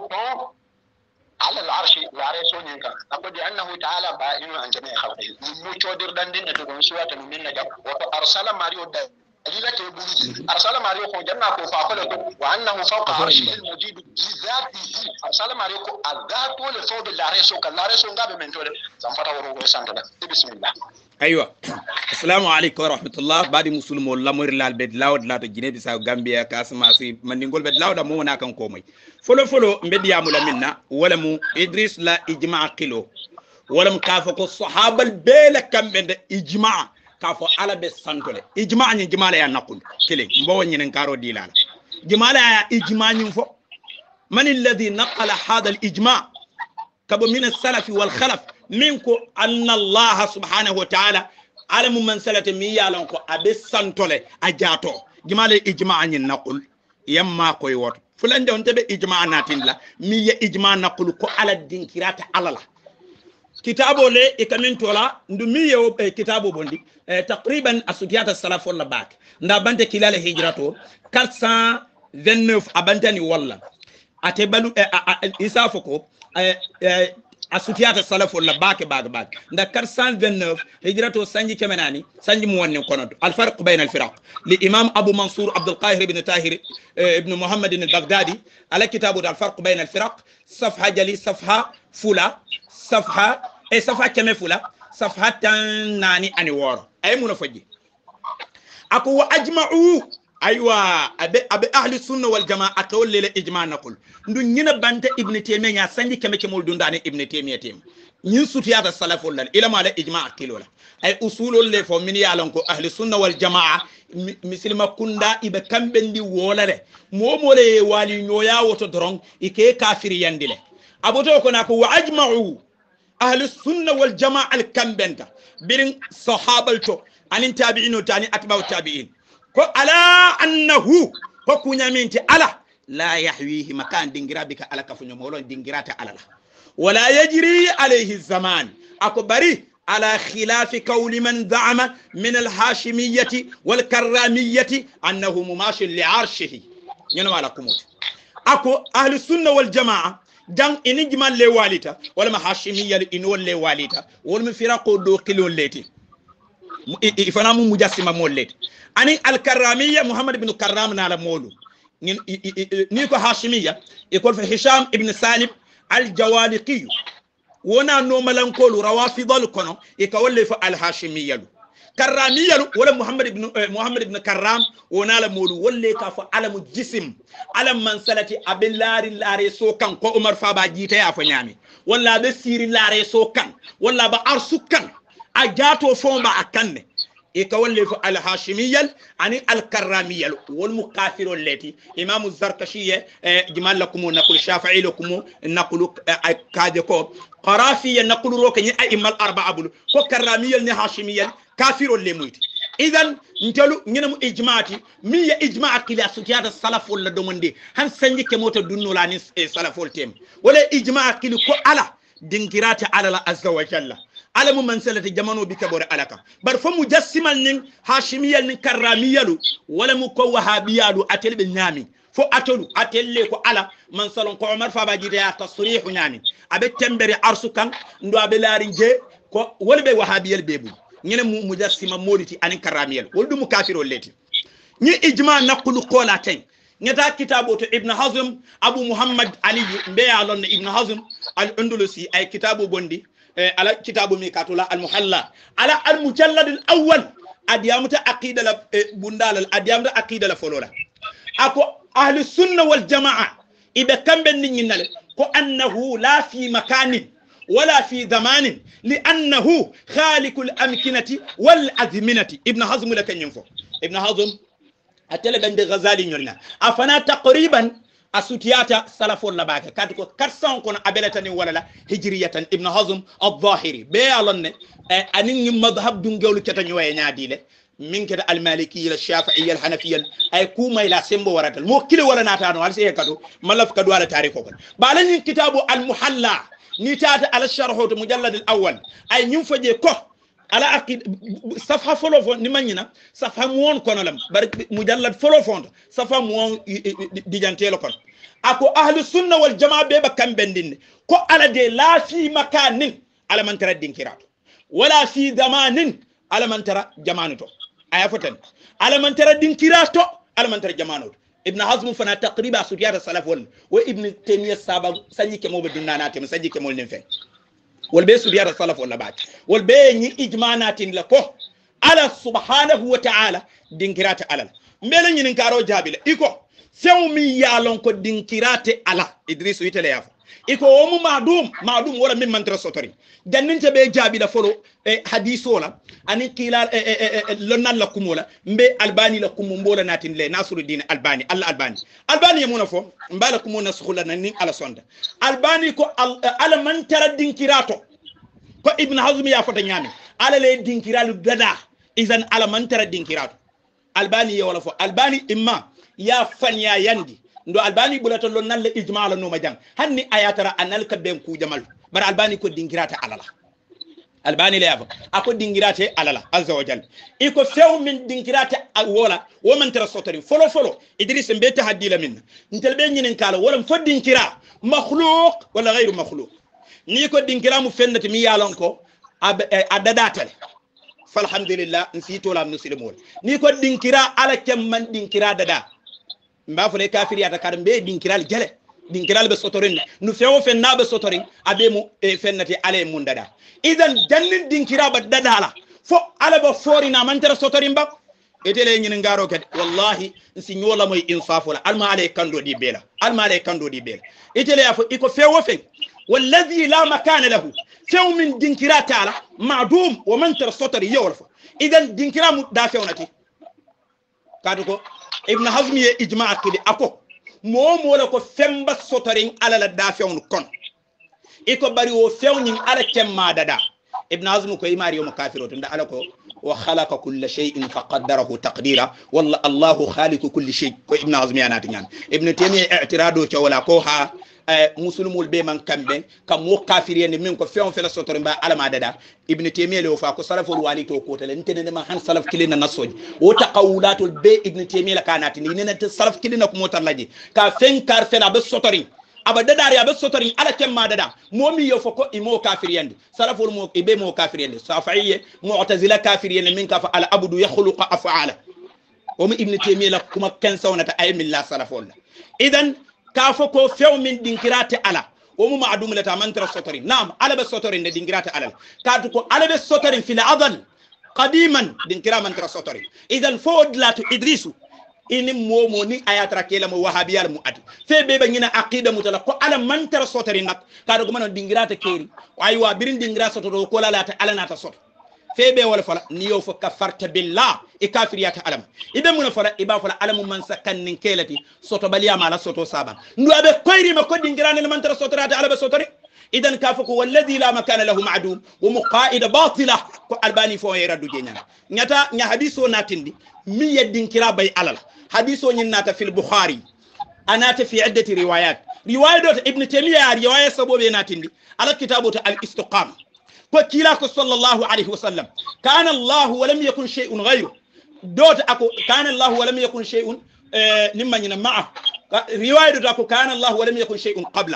على العرش العرش نينكا أقول أنه تعالى بائن عن جميع خلقه مشودر دندن تكون سوات من نجا وأرسل ماريو أرسل ماريو جنة فاقله وأنه فوق عرشه المجيد بذاته أرسل ماريو الذات والفوق العرش كالعرش قاب من تول زنفتا وروه سانتنا بسم الله. أيوة السلام عليكم ورحمة الله. بعد مسلم والله مر لال بيت لاود لا تجيني بساو غامبيا كاسماسي من نقول بيت لاود مو ناكن كومي فلو مبدي يعمل منا ولا مو إدريس لا إجماع كيلو ولا مكافك الصحابة البيلة كم من إجماع كافو على بس سانتولي إجماع نجمع يا نقول كلي مبوا ننكارو ديلان جمال يا إجماع ينفو من الذي نقل هذا الإجماع كبو من السلف والخلف منكو أن الله سبحانه وتعالى على من سلة مية لنكو أبس سانتولي أجاتو جمال إجماع نقول يما كوي وات فلان ده انتبه إجماع ناتين لا مية إجماع نقول كو على الدين كرات على الله كتابه لي إكمن تولا ندو مية كتابه بندي تقريبا أسوكيات السلف ولا باك نابنت كلال هجرته 429 أبنتني والله أتبلو إسافكو أسوكيات السلف ولا باك ندا 429 هجرته سنجي كمناني سنجي مواني كونود الفرق بين الفرق لإمام أبو منصور عبد القاهر بن طاهر ابن محمد البغدادي على كتابه الفرق بين الفرق صفحة جلي صفحة فولا صفحة كم فولا صفحة تناني أني وارا أي منفجي أكو أجمعوا أيوة أبي أهل السنة والجماعة أقول لي إجماع نقول نينا بنت ابن تيمية سندي كم كمول دون داني ابن تيمية تيم نين سوتيات السلف ولا إلى ما له إجماع كيلولا أي أصول اللي فمني يعلمكو أهل السنة والجماعة مثل ما كندا إبا كم بندي ولا له مولي والي نويا وتدرون إكي كافر يندله أبو توكنا كو أجمعوا أهل السنة والجماعة الكمبنتا بين صحابة عن التابعين وتاني أتباع التابعين كو على أنه كو كنيامينتي على لا يحويه مكان دينغرابك على كفنيو مولون دينغرات على لا ولا يجري عليه الزمان أكبري على خلاف قول من زعم من الهاشمية والكرامية أنه مماثل لعرشه ينوى على كموت أكو أهل السنة والجماعة جان إنجمال لواليتا ولا ما هاشمية إنول لواليتا ولا مفراقو دو كيلون ليتي إفنامو مجسمة مولد أني الكرامية محمد بن كرام نالا مولو نيكو هاشمية يقول في هشام ابن سالم الجوالقي ونا نوملان كولو روافض الكونو يقول في الهاشمية كرامية ولا محمد بن كرام ونالا مولو ولا كافو علم الجسم علم من سلتي أبلار اللاري سوكان كو عمر فابا جيتا يا فنيامي ولا بسير اللاري سوكان ولا بأرسو كان أجاتو فوما أكن يكولف الهاشمية عن الكرامية والمكافر التي إمام الزركشية جمال لكم نقول شافعي لكم نقول كادكو قرافية نقول روكني أئمة الأربعة بلو وكرامية الهاشمية كافر اللي إذن نتلو نينم إجماعتي مية إجماع كلا سجاد السلف ولا دومندي هن سنجي كموت دونو لاني سلف والتيم ولا إجماع كلا كو على دينكرات على الله عز وجل على ممنسلة جمانو بكبور علىك برفم مجسما نين هاشمية نين كرامية ولا مكو وهابية أتل بالنامي فو أتلو أتل كو على منسلون كو عمر فاباجيريا تصريح نامي أبي تنبري عرسو كان ندو أبي لارنجي كو ولا بي وهابية البيبو نين مجسما مولتي أنين كرامية ولدو مكافر والتي ني إجماع نقول قولاتين نتا كتابه ابن حزم أبو محمد علي بيعلن ابن حزم الأندلسي أي كتابه بندي على كتاب ميكاتولا المحلى على المجلد الأول أديامة عقيدة بندال الأديامة عقيدة لفلولا أكو أهل السنة والجماعة إذا كم بنين كو أنه لا في مكان ولا في زمان لأنه خالق الأمكنة والأزمنة. ابن حزم لك ينفو ابن حزم أتلقى عند غزالي نيرنا أفنا تقريبا أسوتياتا سلف ولا باك كاتكو 400 كون أبلتني ولا لا هجرية ابن حزم الظاهري بيالون أني مذهب دونجول كتنيوي ناديله من كده المالكية الشافعية الحنفية أي كوما إلى سيمبو ورات الموكل ولا ناتانو على سيكادو ملف كدو على تاريخه بعدين كتابه المحلى نتات على الشرح المجلد الأول أي نفجي كو على أكيد صفحة فلوفون نمانينا صفحة موان كونلم بارك مجلد فلوفون صفحة موان ديجانتيلو كون أكو أهل السنة والجماعة بيبا كم بندين كو على دي لا في مكان على من ترى الدين كيراتو ولا في زمان على من ترى جمانتو ayafoten ala man tara dinkirato ala man tara jamano ibn hazm fana taqriba sutiyata salaf wal wa ibn taymiyyah sabab sanyi ke mobe dunnanate mi sanyi ke mol nen fe wal be sutiyata salaf wal baat wal be ni ijmanatin la ko ala subhanahu wa ta'ala dinkirata ala mbele nyin karo jabila iko sew mi yalon ko dinkirate ala idris yitele yafa iko womu madum wala min man tara sotori janninte be jabila folo hadiso la ani kila lonnal la kumola mbe albani la kumumbola natin le nasruddin albani yamuna fo mbala kumona sukhula nan ala sonda albani ko ala man tara dinkirato ko ibn hazm ya fota nyami ala le dinkiralu dada izan ala man tara dinkirato albani ya wala fo albani imma ya fanya yandi ndo albani bulata lonnal le ijma la no majang hanni ayatara anal kabem ku jamal bar albani ko dinkirata alala albani le yafa ako dingirate alala azza wa jalla iko few min dingirate wola wo man tara sotori folo idris mbeta hadila minna ntel be nyinen kala wala fo dingira makhluq wala ghayru makhluq ni ko dingira mu fennati mi yalon ko adadatal falhamdulillah nsito la muslimul ni ko dingira ala kem man dingira dada mbafo le kafiriyata kar be dingiral jale dinkiral be sotorin nu fewo fen na be sotorin abe mu fennati ale mun dada idan jannin dinkira ba dadala fo ala ba fori na man tara sotorin ba etele nyin ngaro kadi wallahi nsi nyola moy insafu la alma ale kando di bela etele afo iko fewo fen والذي لا مكان له few min dinkira taala madum wa man tara sotori yewol fo idan dinkira mu da fewnati kadu ko ibn hazm ye ijma' kidi ako momo la ko femba sotorin ala la da fewn kon iko bari wo fewnin ala kemma dada ibn hazm ko imari yo kafiro tunda ala ko wa khalaqa kull shay'in faqaddarahu taqdira walla allah khaliqu kull shay ko ibn hazm yana tinyan ibn taymiyyah i'tirado ci wala ko ha muslimul be man kambe kam mo kafiriyene min ko fewn fela sotorin ba ala ma dada ibn taymiyyah le fa ko salaful wali to ko tele ntene ma han salaf kilina nasoji o taqawulatul be ibn taymiyyah kanati ni ne salaf kilina ko motallaji ka fen kar fela be sotorin aba dadari abe sotorin ala kemma dada momi yo foko imo kafiriyende salaful mo ibe mo kafiriyende safaiye mu'tazila kafiriyende min ka fa al abdu yakhluqu af'ala o mi ibn taymiyyah kuma ken sawnata ay milla salaful idan ka foko few min dinkirate ala o mu ma'dum la tamantara sotorin nam ala be sotorin de dinkirate ala ka ko ala be sotorin fil adal qadiman dinkira man tara sotorin idan fodlatu idrisu ini momo ni ayatra kela mo wahabiyal mu ati fe be ngina aqida mutala ko ala man tara sotorin nak ka do man dingirata keri way wa birin dingira soto ko la ta ala nata soto fe be wala fala ni yo fo kafarta billah e kafiriyata alam ibe mun fala iba fala alam man sakannin kelati soto baliyama la soto saba ndu abe koyri ma ko dingira ne man tara sotorata ala be sotori idan kafuko walladhi la makana lahu ma'dum wa muqaida batila ko albani fo yeradu jenyana nyata nya hadiso natindi mi yeddin kira bay alal hadiso nyin nata fil bukhari anata fi iddati riwayat riwayat ibn taymiyyah riwaya sabobe natindi ala kitabu al istiqama ko kilako sallallahu alayhi wa sallam kana allah wa lam yakun shay'un ghayru dot ako kana allah wa lam yakun shay'un nimma ma'a riwayat ako kana allah wa lam yakun shay'un qabla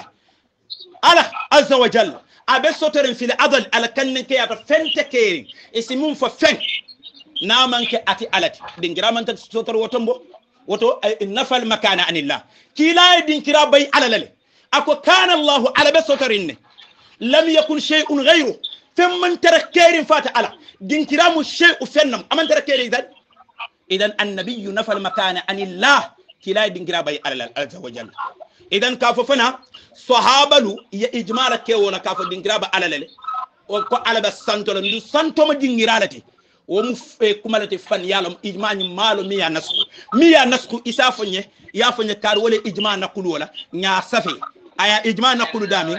ala azza wa jalla abe sotorin fil adal ala kannen ke ata fente keri isimun fa fen na manke ati alati dingira man ta sotor wotombo woto nafal makana anillah kila dinkira bay alalale ako kana allah ala be sotorin lam yakun shay'un ghayru فمن تركير فات على دينكرام الشيء فنم أمن تركير إذن النبي نفى المكان عن الله كلا دينكرا باي على الله عز وجل idan ka fo fana sahabalu ya ijmala ke wona ka fo dingira ba alalele o ko alaba santola ndu santoma dingiralati wo mu kumalati fan yalam ijma ni malo miya nasku isa fonye ya fonye kar wala ijma nakulu wala nya safi aya ijma nakulu dami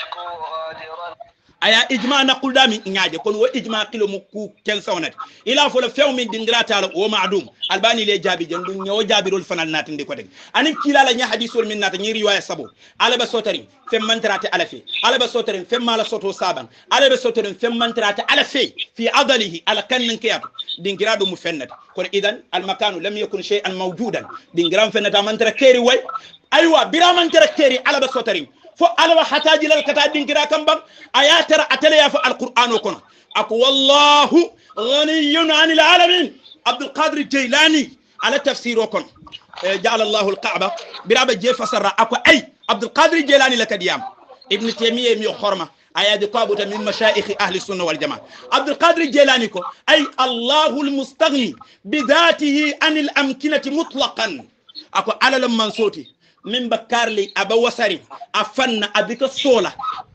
aya ijma nakulu dami nyaaje kon wo ijma kilo mu ku ken sawnati ila fo la fewmi dingrata ala wo maadum albani le jabi jandu nyawo jabirul fanal natinde ko de anin kilala nya hadisul min nata nyi riwaya sabo alaba sotari fem mantrate ala fi alaba sotari fem mala soto saban alaba sotari fem mantrate ala fi adalihi ala kannin kiyat dingrado mu fennat kon idan al makanu lam yakun shay'an mawjudan dingram fennata mantra keri way aywa biraman tara keri alaba sotari fo alaba hataji lal kata dingira kambam ayatara atale ya fa alquran kono aku wallahu ghaniyun 'anil alamin abdul qadir jailani ala tafsir kono ja'ala allah alka'ba biraba je fasara aku ay abdul qadir jailani lakadiyam ibn taymiyyah mi khorma ayadi qabuta min mashayikh ahli sunna wal jamaa abdul qadir jailani ko ay allah almustaghni bidhatihi 'anil amkinati mutlaqan aku ala lam mansoti min bakarli aba wasari afanna abika sola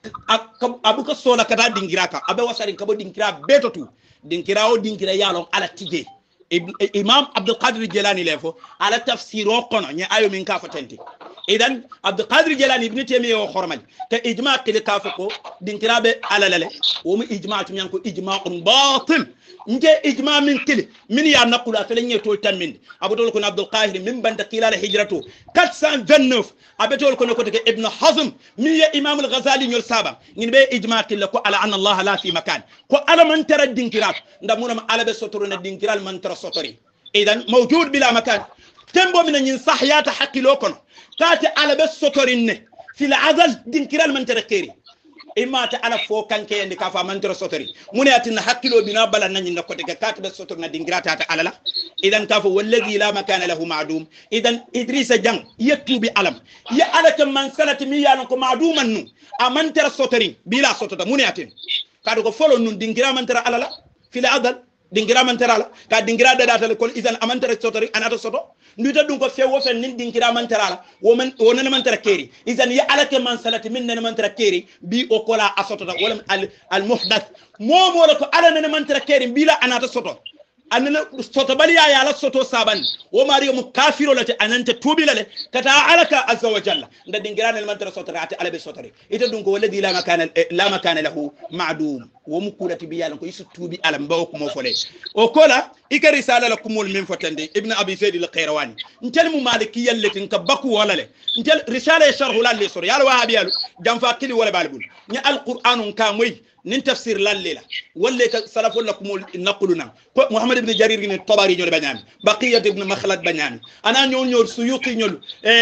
abuka sola kata dingiraka aba wasari kabo dingira betotu dingira o dingira yalon ala tije imam abdul qadir jilani lefo ala tafsiro kono nya ayo min ka fatenti idan abdul qadir jilani ibn taymiyyah o khormaj te ijma qil kafako dingira be ala lale wo mu ijma tum yanko ijma'un batil nje ijma min kili min ya naqulu atlenye to tanmin abudul kun abdul qahir min banda qilal hijratu 429 abetol ko ko te ibn hazm min ya imam al ghazali nyol saba ngin be ijma qil ko ala anna allah la fi makan ko ala man tara dinkirat ndamuna ala be sotoro na dinkiral man tara sotori idan mawjud bila makan tembo min nyin sahyata hakilo kono tati ala be sotorinne fil azal dinkiral man tara keri imma ta ala fo kanke yande ka fa mantero sotori muni atina hakkilo bina bala nanyi na kote ka katbe sotor na dingrata ta alala idan ka fo wallazi la makana lahu ma'dum idan idrisa jang yatubi alam ya ala kam man sanati mi yana ko ma'duman nu amantero sotori bila sotota muni atin kadu ko folo nun dingira mantero alala fil adal dingira mantero ala ka dingira data ko idan amantero sotori anata soto nduta dum ko fewo fen nin dingira mantero ala woman wonana mantero keri idan ya ala kam man sanati min nana mantero keri bi o kola asotota wala al muhdath momo la ko ala nana mantero keri bila anata soto anana soto bali ya ala soto saban o mari mo kafiro lati ananta tubila le kata alaka azza wa jalla nda dingira nana mantero soto ati ala be sotori ita dum ko walladhi la makana lahu ma'dum wo mu kulati bi yalla ko isu tubi alam bawo ko mo fole o kola ika risala la kumul min fotande ibn abi zaid al qayrawani ntel mu maliki yallatin ka baku wala le ntel risala sharh lal sur yalla wahabi yalu jam fa kili wala balbul ni al qur'an ka moy nin tafsir lal lela wala ka salaful lakumul naquluna ko muhammad ibn jarir ni tabari ñol bañami baqiyat ibn makhlad bañami ana ñol suyuti ñol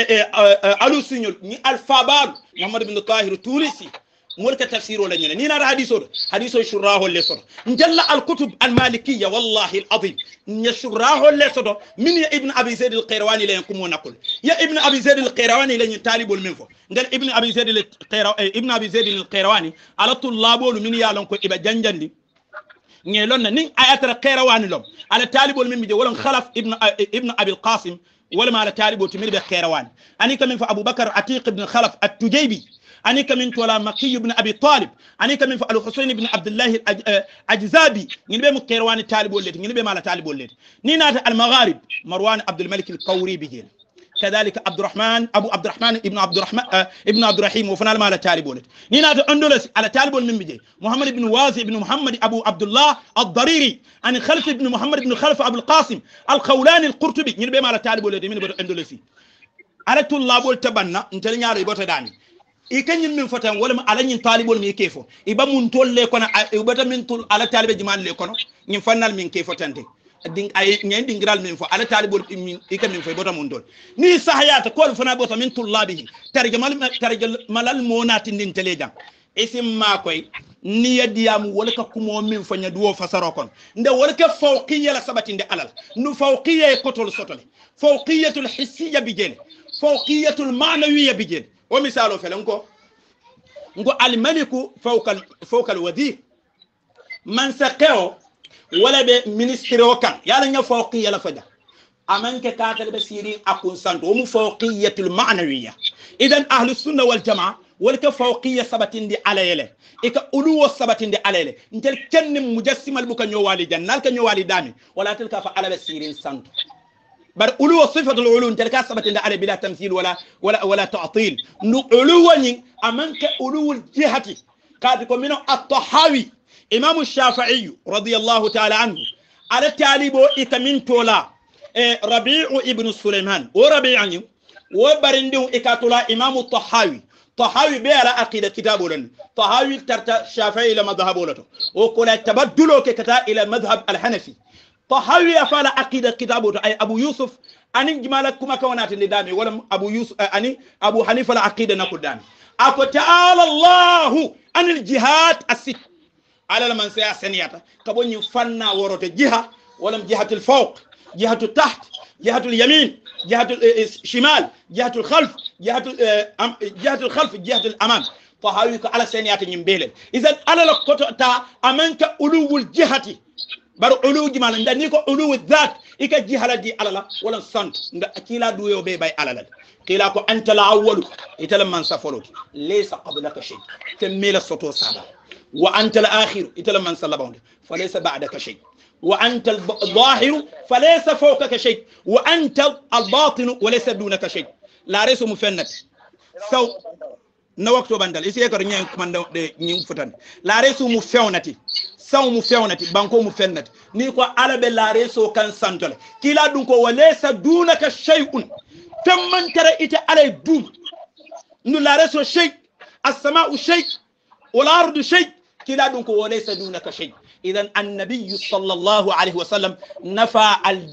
alusi ñol ni al fabal muhammad ibn tahir tunisi مولك تفسير ولا نينا نينا حديثه شراه اللي صار نجل الكتب المالكيه والله العظيم نشراه اللي صار من يا ابن ابي زيد القيرواني لا يقوم ونقول يا ابن ابي زيد القيرواني لا يطالب المنفو قال ابن ابي زيد ابن ابي زيد القيرواني على طلاب من يالون كو ابا جنجندي نيلون نين ايات القيرواني لوم على طالب من بيجي ولا خلف ابن ابي القاسم ولا ما على طالب تميل بالقيرواني اني كمان ابو بكر عتيق بن خلف التجيبي أني كمن تولا مكي بن أبي طالب أني كمن الحسين بن عبد الله الأجزابي نيبي مكيروان طالب ولد نيبي مال طالب ولد نينات المغارب مروان عبد الملك القوري بيجين كذلك عبد الرحمن أبو عبد الرحمن ابن عبد الرحمن ابن عبد الرحيم وفنال مال طالب ولد نينات أندلس على طالب من بيجي محمد بن وازي بن محمد أبو عبد الله الضريري عن خلف بن محمد بن خلف أبو القاسم الخولاني القرطبي نيبي مال طالب ولد من أندلسي على طلاب التبنى انت نياري بوتداني ikanyin min fatan wala alanyin talibol mi kefo iba mun tolle kono ibata min tul ala talibe jimal le kono nyim fannal min kefo tante ding ay nyen dingiral min fo ala talibol min ikam min fo ibata mun dol ni sahayata ko fana bota min tullabihi tarjamal monati ndin telejam isim ma koy ni yadiyam wala ka kumo min fo nyaduwo fasaro kon nde wala ka fawqiyya la sabatinde alal nu fawqiyya kotol sotole fawqiyatul hissiyya bijel fawqiyatul ma'nawiyya bijel ومثاله فلنكو نكو الملك فوق الوزير من سقيو ولا بمنستر وكان يالا نيا فوقيه لا فدا امانك كاتل بسيري اكون سانت ومو فوقيه المعنويه إذن أهل السنة والجماعة ولك فوقية سبتين دي على يله إك أولو سبتين دي على يله نتل كن مجسم البكا نيوالي جنال كنيوالي دامي ولا تلك فعلى بسيرين سنت بر أولو صفة العلو نتل كسبتين دي على بلا تمثيل ولا تعطيل نو أولو نين أمانك أولو الجهة كاتكو منو الطحاوي إمام الشافعي رضي الله تعالى عنه على التاليبو إك من تولا ربيع ابن سليمان وربيع عنه وبرندو إكاتولا إمام الطحاوي طحاوي بيرا عقيدة كتابه لن طحاوي ترتا الشافعي إلى مذهبه لته وكل تبدله ككتا إلى مذهب الحنفي طحاوي أفعل عقيدة كتابه أي أبو يوسف أني جمالك كما كونات الندامي ولا أبو يوسف أني أبو حنيفة العقيدة نقدامي أكو تعالى الله عن الجهات الست على لمن سياسنياتا كبون يفنى ورد جهة ولم جهة الفوق جهة التحت جهة اليمين جهة الشمال جهة الخلف جهة الخلف جهة الأمام طهاويك على سنيات يمبيل إذا على لقطة أمانك علو الجهة بر علو جمال ندنيكو علو الذات إك جهة دي على لا ولا سنت كلا دويو بي باي على لا كلاكو أنت الأول إتلمن سفلوك ليس قبلك شيء تميل السطو سابا وأنت الآخر إتلمن سلبون فليس بعدك شيء وأنت الظاهر فليس فوقك شيء وأنت الباطن وليس دونك شيء لا ريس مفنت سو نوقتو بندل إسي يكر نيان كمان نيان فتن لا ريس مفونتي سو مفونتي بانكو مفنت نيكو على بلا ريسو كان سانتل كلا دونكو وليس دونك شيء تمن ترى إتا على دون نو لا ريسو شيء السماء شيء والأرض شيء كلا دونكو وليس دونك شيء إذن النبي صلى الله عليه وسلم نفى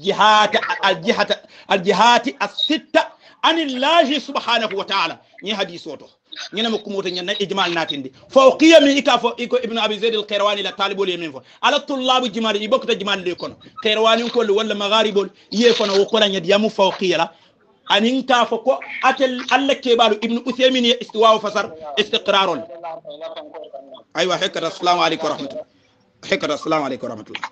الجهات الستة عن الله سبحانه وتعالى ني حديثوتو ني نمكموتو ني اجمال ناتندي فوقيه من ايكو ابن ابي زيد القيرواني لا طالب اليمين فو على طلاب الجمال يبكت جمال ليكون قيرواني كل ولا مغارب يفنا وكلا ني ديام فوقيه لا ان كافكو اتل الله كبالو ابن عثيمين استواء فسر استقرار ايوه هيك السلام عليكم ورحمه الله حكر السلام عليكم ورحمة الله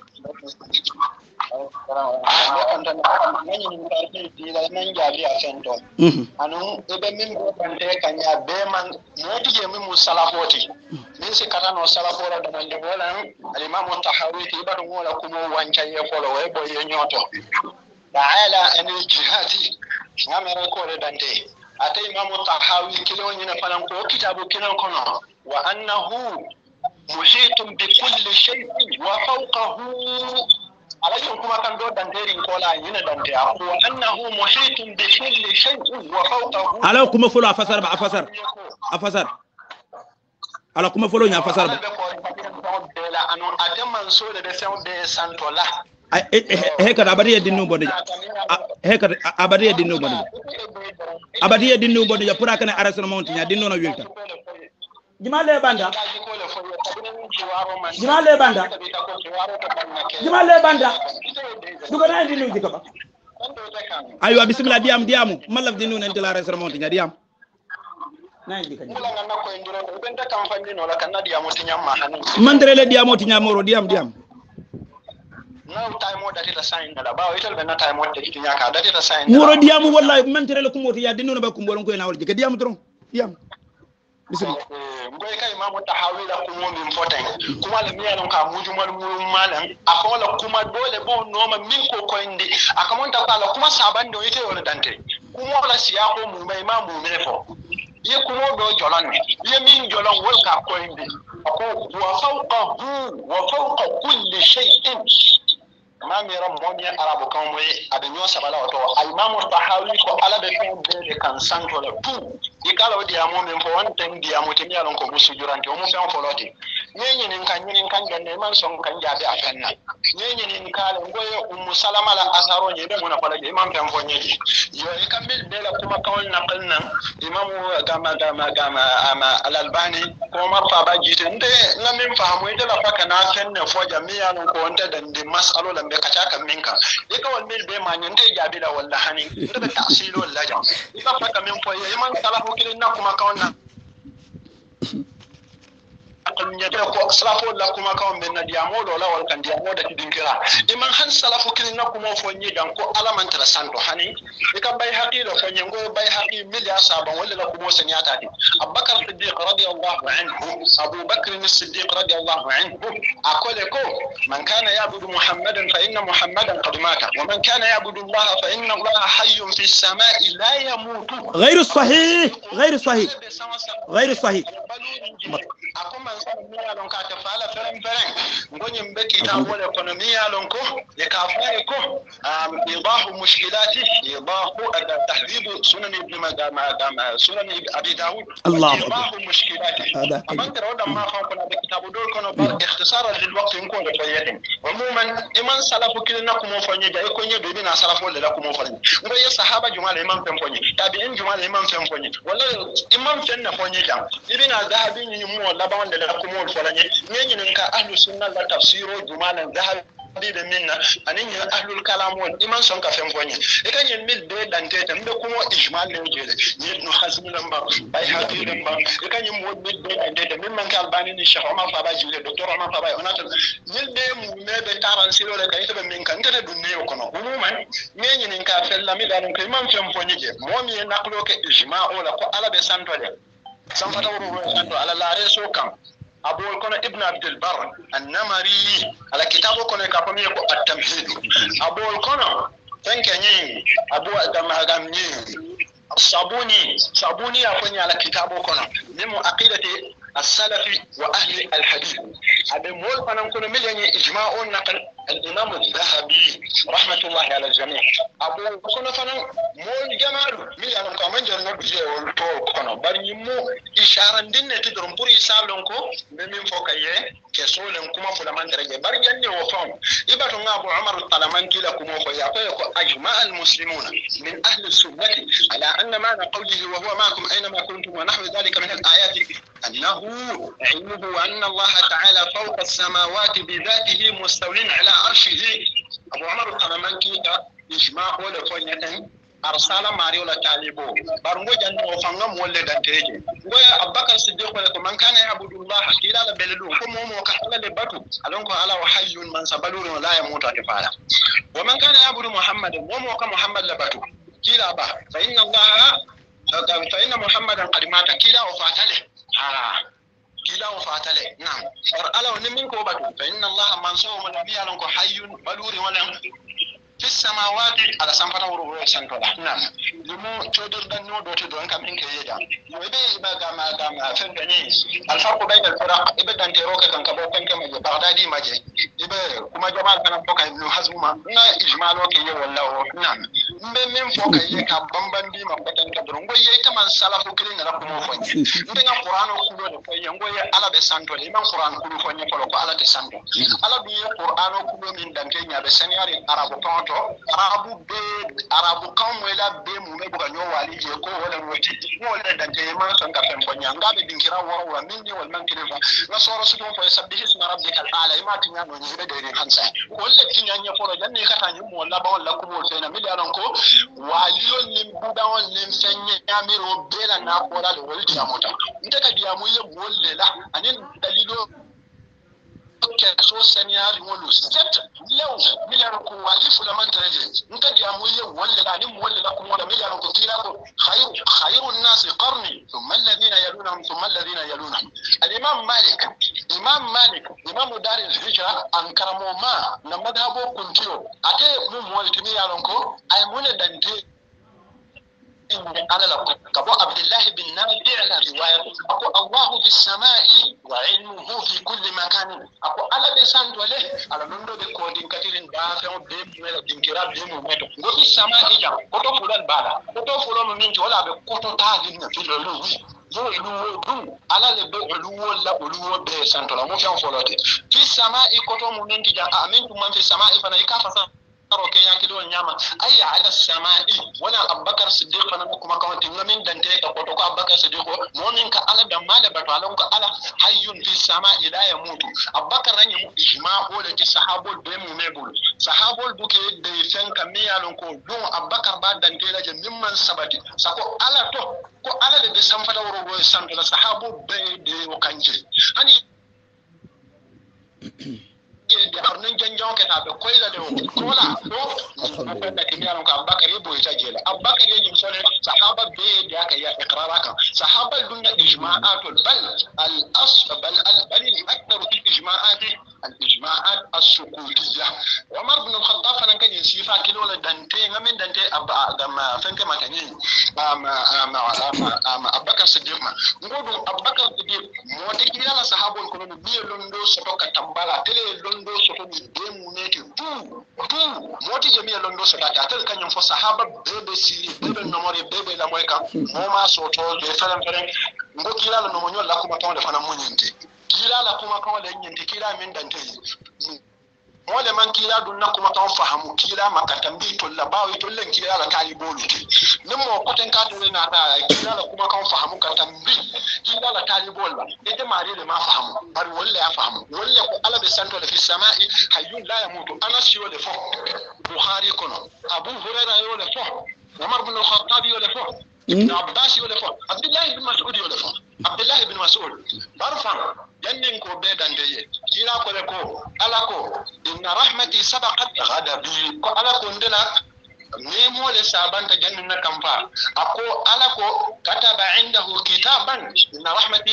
anu ebe min go bante kanya be man moti je min musalafoti min si katano salafora da mande wala al-imam tahawi ti badu wala kuma wanca ye folo way boy ye nyoto ta'ala an jihati ngamere ko re dante ate imam tahawi kilo nyina fanan ko kitabu kinan kono wa annahu محيط بكل شيء وفوقه عليكم كما كان دو دانتيرين كولا ينا دانتي وانه محيط بكل شيء وفوقه عليكم فلو افسر عليكم فلو ني افسر لا انو اتمن سو ده سون ده سانتولا هيك ابديه دينو بودي هيك ابديه دينو بودي ابديه دينو بودي pour kana arasno montinya dinno na wilta jimale banda dugo na dinu jikaba ayo bismillah diamu malaf dinu nan tela res remonti nya diam na jikaba kula ngana ko ndiro benta campagne no la kanna diamu tinya ma hanan mandre le diamu tinya moro diam no time dati ta sign da ba itel ben na time dati tinya ka dati ta sign moro diamu wallahi mandre le kumoti ya dinu na ba kumbolon ko na wal jikaba diam tron diam bismillah ngoy kay imamu tahawila kumo min foten kuma le miyanon ka mujumal malan akola kuma dole bo noma min ko koyndi akamon ta kala kuma sabande o yite wala dante kuma la siya ko mu mai imamu min fo ye kumo do jolan ye min jolan wol ka koyndi ko wa fawqa kulli shay'in ma mi ram moni arabu kan moy adanyo sabala wato imamu tahawi ko ala be kan santo la tu ikala wadi amo men fo won tan di amo temi alon ko musu jurante o mu fen foloti nyenye nin kan ganne man son kan jabe afanna nyenye nin kala ngoye salama la asaro nye be mona fala imam fen fo nyeji yo e kambil be la kuma kawal naqalna imam gama ama al-albani ko marfa ba jite nde ngamin fahamu ide la faka na fenne fo jami'a non ko wonta dan di mas'alo la be kacha kan minka e ka wal mil be ma nyante jabe la walla hani nde ta'sil walla jam ika faka min fo imam salahu kilin na kuma kawna kun ya ko salafo la kuma ka on benna diamo do la wal kan diamo da dinkira iman han salafu kin na kuma fo nyi dan ko alaman tara santo hani ika bay haqilo fo nyengo bay haqi milya saban wala la kuma sanyata di abubakar siddiq radiyallahu anhu abubakar as-siddiq radiyallahu anhu akole ko man kana ya'budu muhammadan fa inna muhammadan qad mata wa man kana ya'budu allaha fa inna allaha hayyun fi as-sama'i la yamutu غير صحيح غير صحيح غير صحيح akoma nsamiya lon ka ta fala ferem ngoni mbeki ta wala ekonomiya lon ko e ka fa ko idahu mushkilati idahu tahdhib sunan ibn madama sunan abi daud idahu mushkilati aman tara da ma fa kuna da kitabu dol kono bar ikhtisara lil waqt ko da bayyana umuman iman salafu kilna kuma fanye da ko nye be na salafu da kuma fanye ngo ya sahaba jumal imam fem fanye tabi'in jumal imam fem fanye wallahi imam fen na fanye jam ibn az-zahabi ni mu laban da kuma fanye nyenyin ka ahlus sunna la tafsiro jumalan zahabi be minna anin ya ahlul kalam wal iman son ka fem fanye e kan yen mil be dante tam be kuma ijmal ne jele ni ibn hazm lamba bay haqi lamba e kan yen mo mil be dante tam min man ka albani ni cheikh omar faba jule docteur omar faba onata mil be mu me be taran silo le kay to be min kan tede dunne ko no umuman nyenyin ka fella mi dan ko imam fem fanye je mo mi naklo ke ijma o la ko ala be santo de sam fata wuro santo ala la reso kam أبو الكون ابن عبد البر النمري على كتابه كون كابمي التمهيد أبو الكون تنكني أبو أدم أغامني صابوني أفني على كتابه كون من عقيدة السلف وأهل الحديث أبي مول فنان كون مليني إجماع نقل الإمام الذهبي رحمة الله على الجميع أبو كون فنان مول جمال مليان كمان جرنا بيجي والتو كون بريمو إشارة دين تدرم بري سالونكو بمن فوقيه كسولن كما فلمان درجة بريان وفهم يبقى أبو عمر الطلمان كلا كما فيقول أجمع المسلمون من أهل السنة على أن معنى قوله وهو معكم أينما كنتم ونحو ذلك من الآيات أنه علمه أن الله تعالى فوق السماوات بذاته مستولين على عرشه أبو عمر الطلمان كلا إجماع ولا فنيتين arsala mari wala talibo barngo janno fanga molle danteje ngoya abubakar siddiq ko man kana ya'budullah kila la belelu ko momo ka ala le batu alon ko ala wa hayyun man sabalu la yamutu atfala wa man kana ya'budu muhammadan momo ka muhammad la batu kila ba fa inna allah fa inna muhammadan qad mata kila wa fatale kila wa fatale nam ala ni min ko batu fa inna allah man sawma nabiya lon ko hayyun baluri wala في السماوات على سنفرة ورؤية سنفرة نعم لمو تودر دنو دوتي دون كم إنك يجام ويبي ما جام فهمتني الفرق بين الفرق إبدا تروك كان كبر كان كم بغدادي ما جي إبدا كم جمال كان بوكا إنه حزم ما إجماله كي والله نعم من فوق يك بامبندي ما بتن كبرون ويا كمان سلف كلين رقم فني ندنا القرآن كله فني ويا على بسانتو لما القرآن كله فني فلو على بسانتو على بيه القرآن كله من دنكينيا بسنياري عرب arabu kan wela be mu me buga nyo wali je ko wala woti wala dante man son ka fem bonya ngabe dinkira woro wa minni wal man kilifa na soro su don fa sabbihi isma rabbika ala ma tinya no ni be de hansa wala tinya nya foro janne kata nyi mo wala ba wala ko mo sena mi daron ko waliyo nim buda won nim senya amiro bela na ko la wal tiamota ndaka diamu ye wolle la anin dalilo so senior wolu set lew miliyar ko wali fulaman taraje nka dia muye walla la ni walla la ko wala miliyar ko tira ko khayrun nas qarni thumma alladhina yalunhum thumma alladhina yalunhum al-imam malik imam dar al-hijra an karamo ma na madhabo kuntiyo ate mu waltimi yalon ko ay mun dante على كابو عبد الله بن نافع على رواية أكو الله في السماء وعلمه في كل مكان أكو على بسان دوله على نندو بكودين كثيرين دافعوا بيم ولا دينكرا بيم ومتو في السماء إجا كتو فلان بالا كتو فلان من ولا بكتو تاجين في الألوه zo iluwo dun ala le be oluwo la oluwo be santola mo fian folote fi sama'i koto mo minti ja amintu man fi sama'i fana ikafasa Kenya kido nyama ay ala samai wala abubakar siddiq fana kuma kawti ngamin dante ka ko to abubakar siddiq monin ka ala da mala ba to ala ka ala hayyun fi samai la yamutu abubakar ranyi ijma ko da ki sahabul be mu mebul sahabul buke de fen ka miyalon ko don abubakar ba dante la jin man sabati sako ala to ko ala de san fada woro go san da sahabu be de o kanje hani harnin janjan ka ta ko ila de kola do ko da kimi yaron ka Abubakar yebo ita jela Abubakar yin sone sahaba be da ka ya iqrara kan sahaba dunna ijma'atul bal al asl bal al dalil akthar fi ijma'at al ijma'at as-sukutiyya Umar ibn al-Khattab fanan kan yin sifa kilo la dante ngamin dante abba gama fanka makani Abubakar Siddiq ma ngodo Abubakar Siddiq mota kila la sahabon ko no biye londo soto ka tambala tele londo soto ni demu neti tu moti je biye londo soto ta tel kanyum fo sahaba bebe siri bebe nomori bebe la moy ka moma soto de feren ngo kila la no mo nyola kuma tawde fana munyinte kila la kuma kawle nyinte kila min dante wala man kila dunna kuma taw fahamu kila makatambi to la bawi to len kila la kali boluti nimo koten ka to na ta kila la kuma kan fahamu katambi kila la kali bolla ite mari le ma fahamu bari walla ya fahamu walla ko ala be santo fi samai hayyun la yamutu anas yo le fo bukhari kono abu hurairah yo le fo umar ibn al-khattab yo le fo ibn abbas yo le fo abdullah ibn mas'ud yo le fo abdullah ibn mas'ud barfan yannin ko be dande kila ko le ko ala ko inna rahmati sabaqat ghadabi ko ala ko ndela nemo le sabanta jannin na kamfa ako ala ko kataba indahu kitaban inna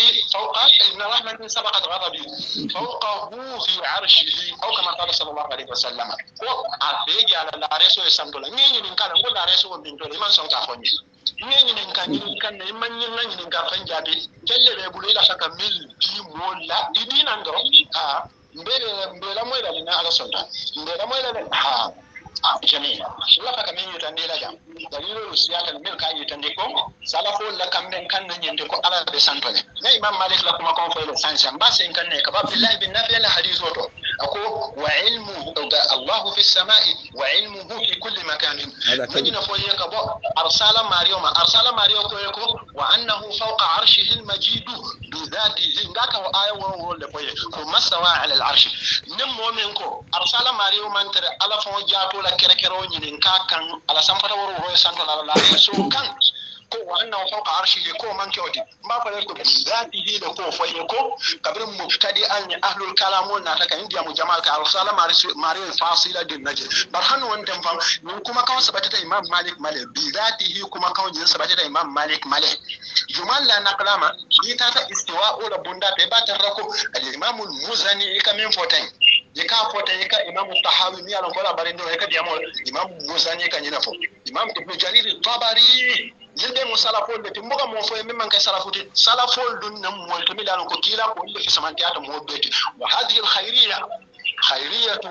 rahmati sabaqat ghadabi fawqahu fi arshihi aw kama qala sallallahu alaihi wasallam ko afeji ala la reso e sandola ngi ni kala ngol la reso won dole man son ta fonni ngi ni kan ne man ngi ni kan fanjabi kelle be bulu ila saka mil di molla idina ndo ha mbele moy la na ala sonta mbele moy la ha jamii la fa kamen yutande la jam dalilu siyata mel ka yutande ko salafo la kamben kan nyende ko ala be santone ne imam malik la kuma kon faylo sansa mbase kan ne ka billahi bin nafi la hadith oto ako wa ilmu Allah fi samai wa ilmuhu fi kulli makan majina fo yeka bo arsala mario ko wa annahu fawqa arshihi al-majid bi dhatihi ngaka wa aya wo le boye ko masawa ala al-arsh nim momen ko arsala mario man tere ala fo jato la kere nyinin ka kan ala samfata woro ro santo la so kan ko wannan fawqa arshihi ko man kyoti ma fa ko dhatihi da ko fa ko kabir mubtadi an ahlul kalam na ta kan indiya mu jama'a ka arsala mario fasila din naje bar hanu wannan fam kuma kan sabata ta imam malik malik bi dhatihi kuma kan jin sabata ta imam malik malik jumal la naqlama ni ta istiwa ula bunda ta ba ta rako al imam al muzani kamin fotain yaka fotain yaka imam tahawi ni alon kola bare ndo yaka diamo imam muzani kan yana fo imam ibn jarir al-tabari yende mo salafol de timbuga mo fo memman kay salafuti salafol dun nam mo to mi dal ko kila ko fi samantiata mo beti wa hadhihi al khayriyatu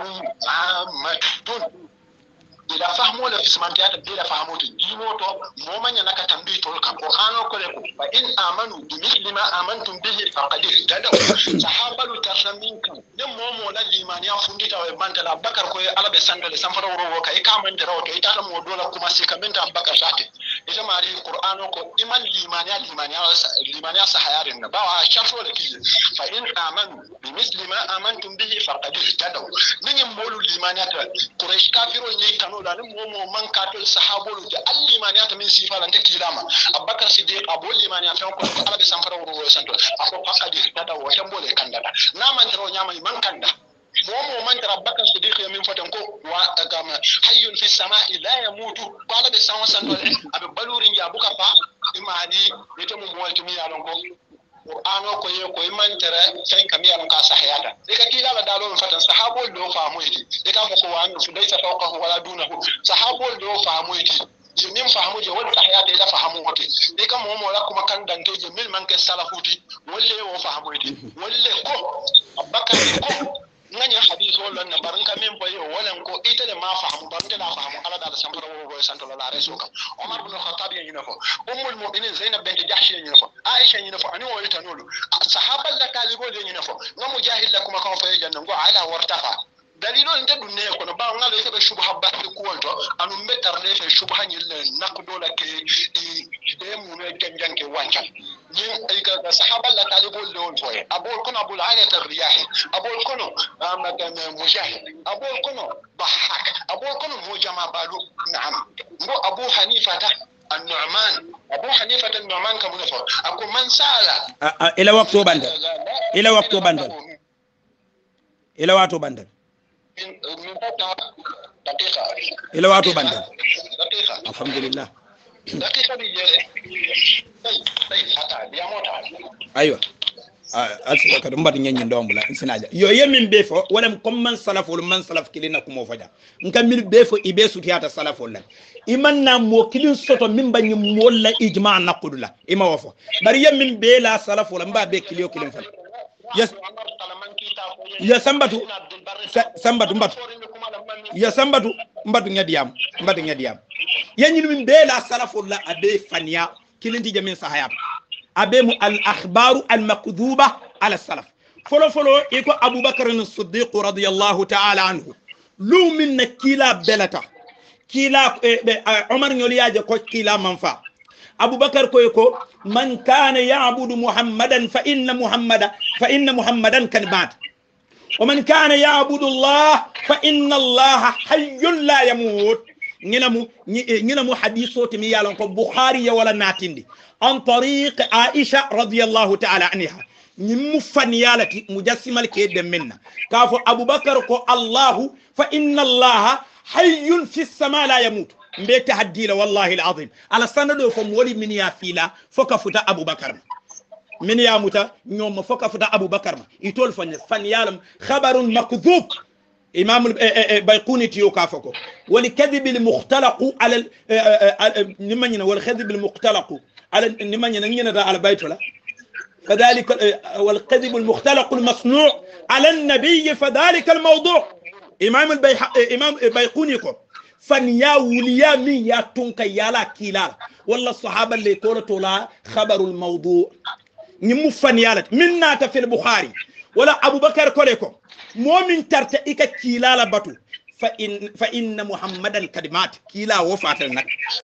ammatun ila fahmo la fi samantiata bila fahmoto dimoto mo manya naka tambi to kan ko ano ko le ko fa in amanu bi mithli ma amantum bihi faqad ihtadaw sahabalu tarhaminkum dem mo la limani ya fundita wa bantala bakar ko ala be sandale samfara woro ka e kaman de rawto ita ta mo dola kuma sikamenta bakar shate ita mari qur'ano ko iman limani sahayarin na ba wa shafo da kije fa in amanu bi mithli ma amantum bihi faqad ihtadaw nin molu limani ta quraish kafiro ne kanu da mo man katul sahabulu da al-limani ta min sifa lan ta kilama abubakar siddiq abu limani ta ko ala be samfara woro santo ako faqad ihtadaw wa shambole kandada na man taro nyama man kanda momo man rabbaka siddiq min fotan ko wa gama hayyun fi samai la yamutu qala bi sanwasan abe balurin ya buka fa imani ite mu moytu mi yalon ko qur'ano ko ye ko man tara sen kam yalon ka sahiyata e ka kila la dalo fatan sahabo do fa moyti e ka ko wa an sudaysa fawqahu wala dunahu sahabo do fa moyti min fahamu je wal sahiyata ila fahamu wote e ka momo la kuma kan danke je mil man ke salafuti wolle wo fahamu wote wolle ko abakar ko ngani hadith wala na baranka min boyo wala ko itale ma fahamu barante la fahamu ala da samara wo santo la reso ka Umar ibn Khattab yina fo ummul mu'minin Zainab bint Jahsh yina fo Aisha yina fo ani wo itanulu sahaba la kalibo yina fo no mujahid la kuma kan fo janna go ala wartafa dalilo inte dunne ko no ba ngalo yake be shubha ba ko wonto anu metar le fe shubha nyille nakdo la ke de mu ne janjanke wancan ni ay ka sahaba la talibul don foye abul kono abul alayat ar-riyah abul kono makan mujahid abul kono bahak abul kono mujama balu na'am ngo abu hanifa ta النعمان ابو حنيفه النعمان كم نفر اكو من سال الى وقت بند إلى واتو بندل من دقيقة إلى واتو بندل دقيقة الحمد لله دقيقة بيجي طيب حتى يا موتا أيوة أسمع كده مبادئ ينين دوم بلا إنسان أجا يمين بيفو ولا مكمل من سلف ولا من سلف كلنا كم وفجا نكمل بيفو إبسو تياتا سلف ولا إمان نامو كلين صوت من بني مولا إجماع نقول لا إما وفو بري يمين بيلا سلف ولا مبا بكليو كلين فل يس يا سامباتو سامباتو مباتو يا سامباتو مباتو نياديام ينين من بيلا سلف ولا أبي فنيا كلين تيجي من صحيح أبيم الأخبار المكذوبة على السلف فلو إيكو أبو بكر الصديق رضي الله تعالى عنه لو من كلا بلتا كلا عمر نولياجة كو كلا منفع أبو بكر كو من كان يعبد محمدا فإن محمدا كان مات ومن كان يعبد الله فإن الله حي لا يموت نينمو حديثو تمي يالون كو بخاري ولا ناتندي عن طريق عائشة رضي الله تعالى عنها نمفنيالتي مجسم الكيد منا كافو أبو بكر كو الله فإن الله حي في السماء لا يموت مبيت هديلا والله العظيم على سنة فمولي من يافيلا فكفت أبو بكر من ياموتا نيوم فكفت أبو بكر يتول فنيالم خبر مكذوب إمام البيقوني تيوكافكو والكذب المختلق على نمنينا والكذب المختلق على نمنينا نينا على بيت ولا فذلك والكذب المختلق المصنوع على النبي فذلك الموضوع إمام البيقوني كو فنيا وليا مي يا تونكا يالا كيلا والله الصحابة اللي قولوا خبر الموضوع نمو فنيالت منا في البخاري ولا أبو بكر كوليكو مؤمن ترتئك كيلا لبطو فإن محمدا كلمات كيلا وفات لك